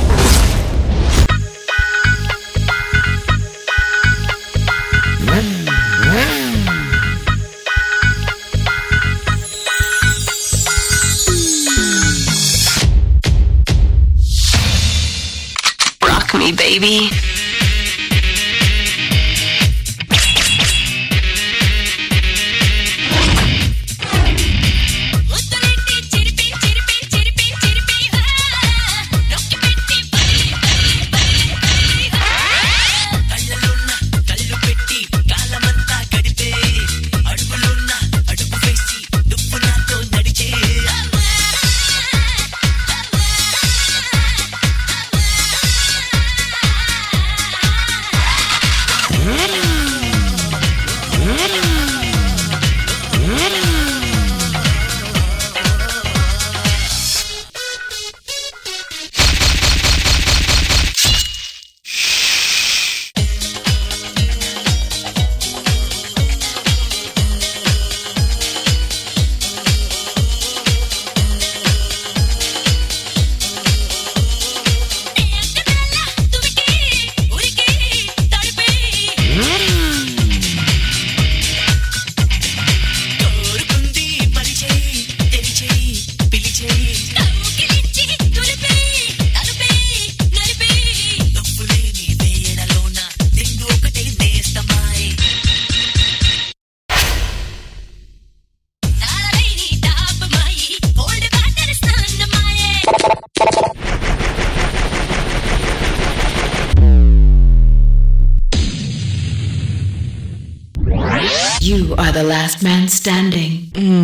Rock me, baby. You are the last man standing.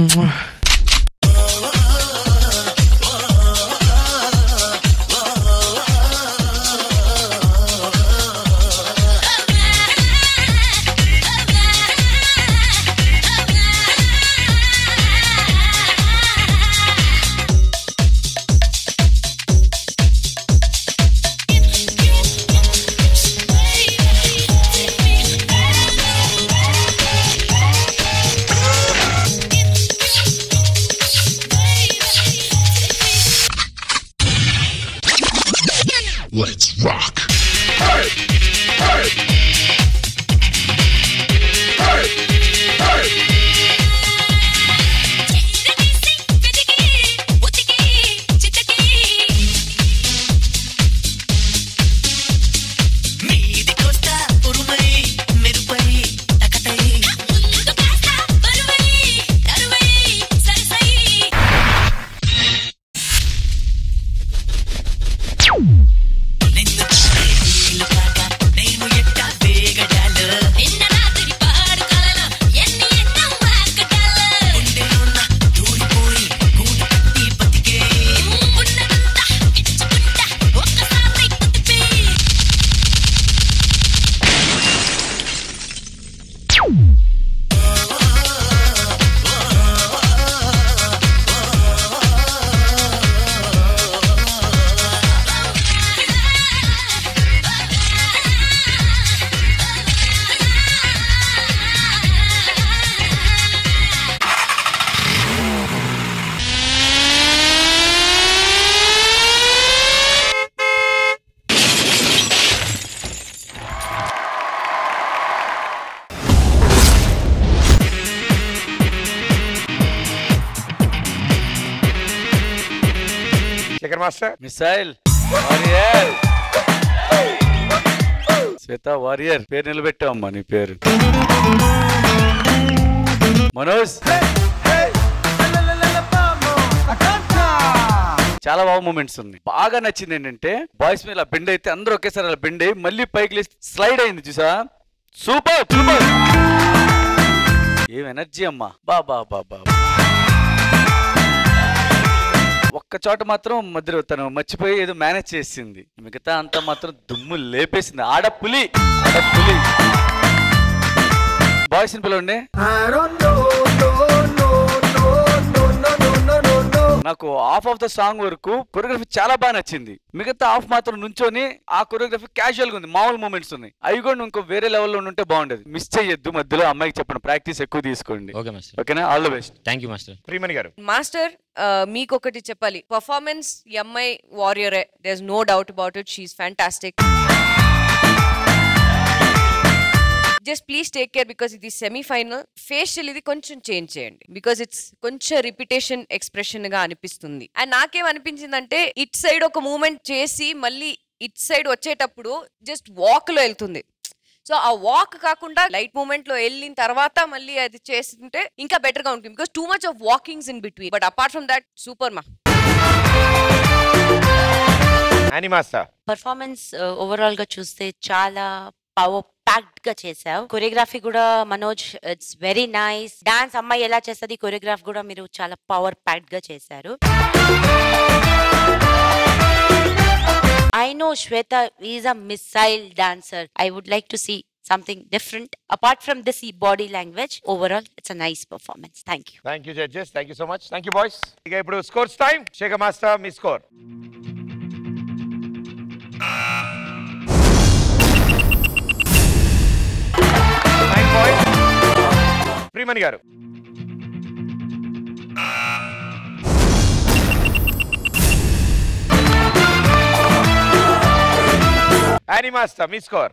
Let's rock. Hey, hey. Hey, hey. Let's Shekhar master. Missile warrior. Shweta Warrier పేరు నిలబెట్టావమ్మా నీ పేరు. మనోజ్ చాలా బాగా మూమెంట్స్ ఉన్నాయి. బాగా నచ్చింది ఏంటంటే బాయ్స్ మీద బెండ్ అయితే అందరూ ఒకేసారి అలా బెండ్ అయ్యి మళ్ళీ పైకి లేసి స్లైడ్ అయింది చూసా. Super super. ఏం ఎనర్జీ అమ్మా. బా బా బా బా. ఒక్క చోట మాత్రం మధ్యలో తను మర్చిపోయి ఏదో మేనేజ్ చేసింది. మిగతా అంతా మాత్రం దుమ్ము లేపేసింది. ఆడపులి ఆడపులి. బాయ్స్ ని పిలవండి. నాకు హాఫ్ ఆఫ్ ద సాంగ్ వరకు కొరియోగ్రఫీ చాలా బాగా నచ్చింది. మిగతా హాఫ్ మాత్రం నుంచొని ఆ కొరియోగ్రఫీ క్యాజువల్ గా ఉంది. మామూలు మూమెంట్స్ ఉన్నాయి. అవి కూడా ఇంకో వేరే లెవెల్లో ఉంటే బాగుండేది. మిస్ చేయొద్దు. మధ్యలో అమ్మాయికి చెప్పండి ప్రాక్టీస్ ఎక్కువ తీసుకోండి. Okay master. ఓకేనా? All the best. Thank you master. Priyamani garu. Master మీకు ఒకటి చెప్పాలి. పర్ఫార్మెన్స్ ఈ అమ్మాయి వారియరే. There is no doubt about it. She is fantastic. Just please take care because ఇది సెమీఫైనల్. ఫేషియల్ ఇది కొంచెం చేంజ్ చేయండి బికాస్ ఇట్స్ కొంచెం రిపిటేషన్ ఎక్స్ప్రెషన్ గా అనిపిస్తుంది. అండ్ నాకేం అనిపించిందంటే ఇట్ సైడ్ ఒక మూమెంట్ చేసి మళ్ళీ ఇట్ సైడ్ వచ్చేటప్పుడు జస్ట్ వాక్ లో వెళ్తుంది. సో ఆ వాక్ కాకుండా లైట్ మూమెంట్ లో వెళ్ళిన తర్వాత మళ్ళీ అది చేస్తుంటే ఇంకా బెటర్ గా ఉంటుంది because too much of walkings in between. But apart from that super మా. పర్ఫార్మెన్స్ ఓవరాల్ గా చూస్తే చాలా పవర్ ప్యాక్డ్ గా చేసావు. కొరియోగ్రఫీ కూడా Manoj it's very nice. Dance అమ్మాయి ఎలా చేస్తుంది కొరియోగ్రాఫ్ కూడా మీరు చాలా పవర్ ప్యాక్డ్ గా చేశారు. I know Shweta is a missile dancer. I would like to see something different apart from this body language. Overall, it's a nice performance. Thank you. Thank you judges. Thank you so much. Thank you boys. ఇక ఇప్పుడు స్కోర్స్ టైం. శేఖర్ మాస్టర్ మీ score. Nine points. Priyamani garu. Annie master మీ score.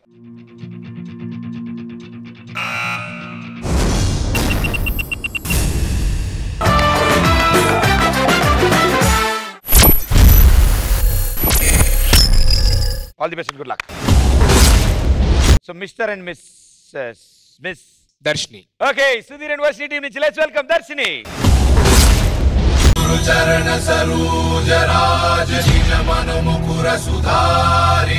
All the best and good luck. So Mister and Miss uh, Miss Darshini. Okay, Sudhir University team నుంచి let's welcome Darshini. చరణ సరోజ రాజ నిజ మను ముకుర సుధారి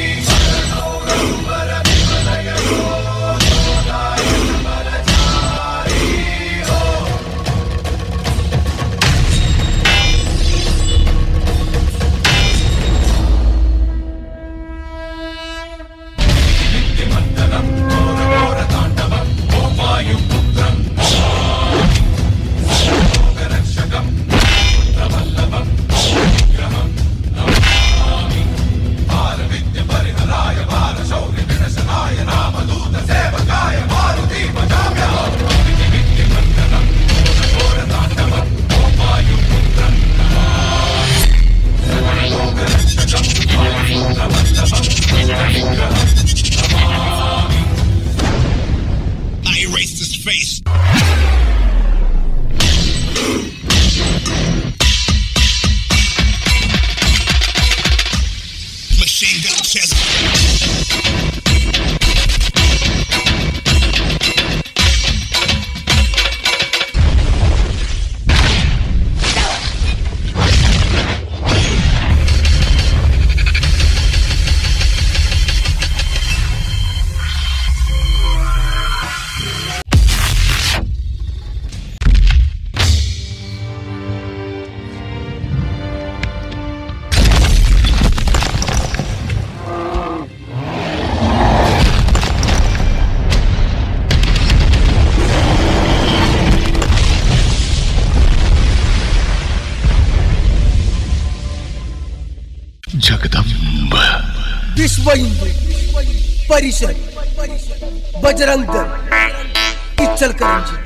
जगदम्ब विश्व हिंदू परिषद बजरंग दल इचलकरंजी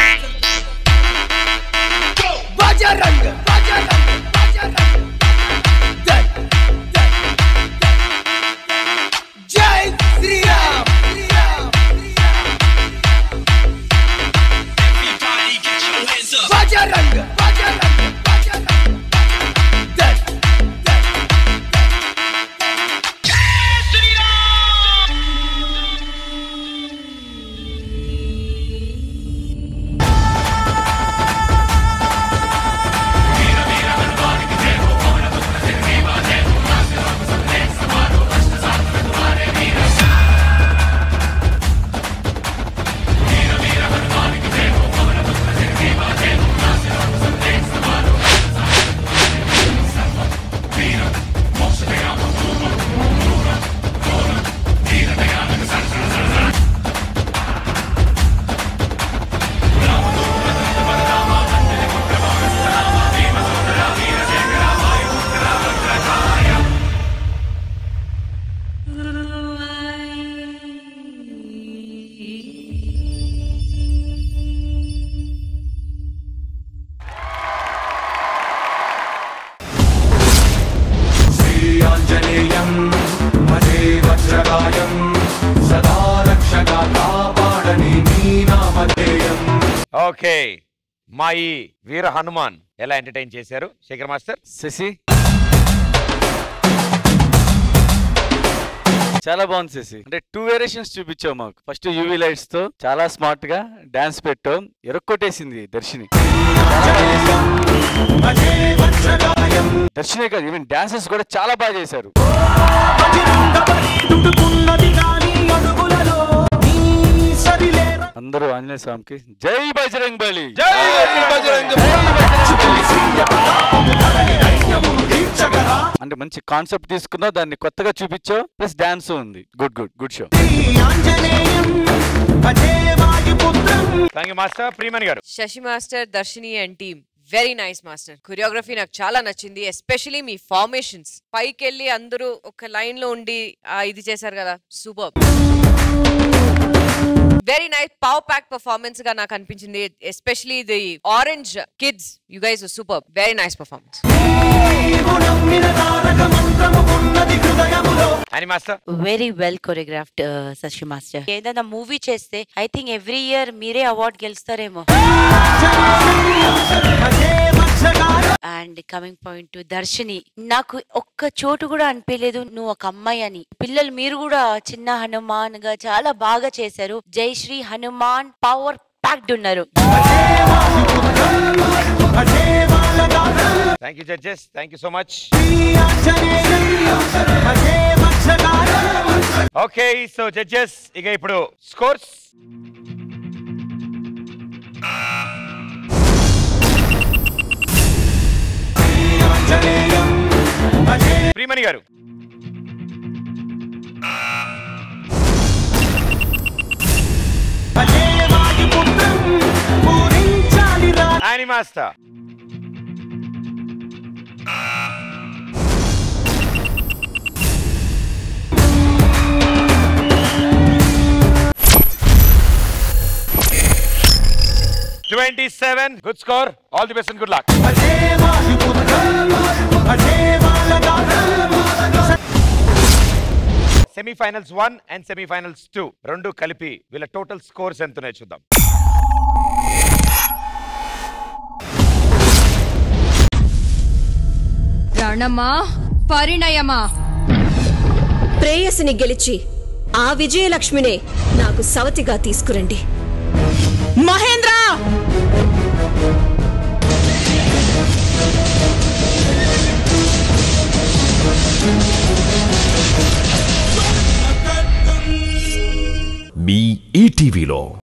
बजरंग बजरंग दल जय श्री राम बजरंग बजरंग వజ్రకాయం భజే వజ్రకాయం సదా రక్షగా కాపాడని నీ నామధేయం. ఓకే, మా ఈ వీర హనుమాన్ ఎలా ఎంటర్టైన్ చేశారు శేఖర్ మాస్టర్? శశి చాలా బాగుంది శశి. అంటే టూ వేరియేషన్స్ చూపించావు మాకు. ఫస్ట్ యూవీ లైట్స్ తో చాలా స్మార్ట్ గా డాన్స్ పెట్టావు, ఎరక్కొట్టేసింది దర్శిని. దర్శనే కాదు, ఈవెన్ డాన్సెస్ కూడా చాలా బాగా చేశారు. అందరూ ఆంజనేయ స్వామికి జై బజరంగ్ బలి, జై బజరంగ్ అంటే మంచి కాన్సెప్ట్ తీసుకున్నావు, దాన్ని కొత్తగా చూపించావు, ప్లస్ డాన్స్ ఉంది. Good good good show. Thank you master. Priyamani garu. Sashi master, Darshini and team very nice master. Choreography నాకు చాలా నచ్చింది, ఎస్పెషలీ మీ ఫార్మేషన్స్. పైకి వెళ్ళి అందరూ ఒక లైన్ లో ఉండి ఇది చేశారు కదా, super. Very nice power pack performance గా నాకు అనిపించింది, especially the orange kids. You guys are super. Very nice performance. Very well choreographed Sashi master. ఏదైనా మూవీ చేస్తే ఐ థింక్ ఎవ్రీ ఇయర్ మీరే అవార్డ్ గెలుస్తారేమో. And coming point to Darshini, నాకు ఒక్క చోటు కూడా అనిపించలేదు నువ్వు ఒక అమ్మాయి అని. పిల్లలు మీరు కూడా చిన్న హనుమాన్ గా చాలా బాగా చేశారు. జై శ్రీ హనుమాన్ పవర్ ప్యాక్డ్ ఉన్నారు. Thank you judges, thank you so much. Okay, so judges ఇక ఇప్పుడు scores. Priyamani garu. Annie master. twenty-seven. Good score. All the best and good luck. Semi-finals one and semi-finals two. Rendu కలిపి వీళ్ళ టోటల్ స్కోర్స్ ఎంతున్నాయో చూద్దాం. రణమా పరిణయమా? ప్రేయసిని గెలిచి ఆ విజయలక్ష్మినే నాకు సవతిగా తీసుకురండి. మహేంద్ర! మీ ఈటీవీలో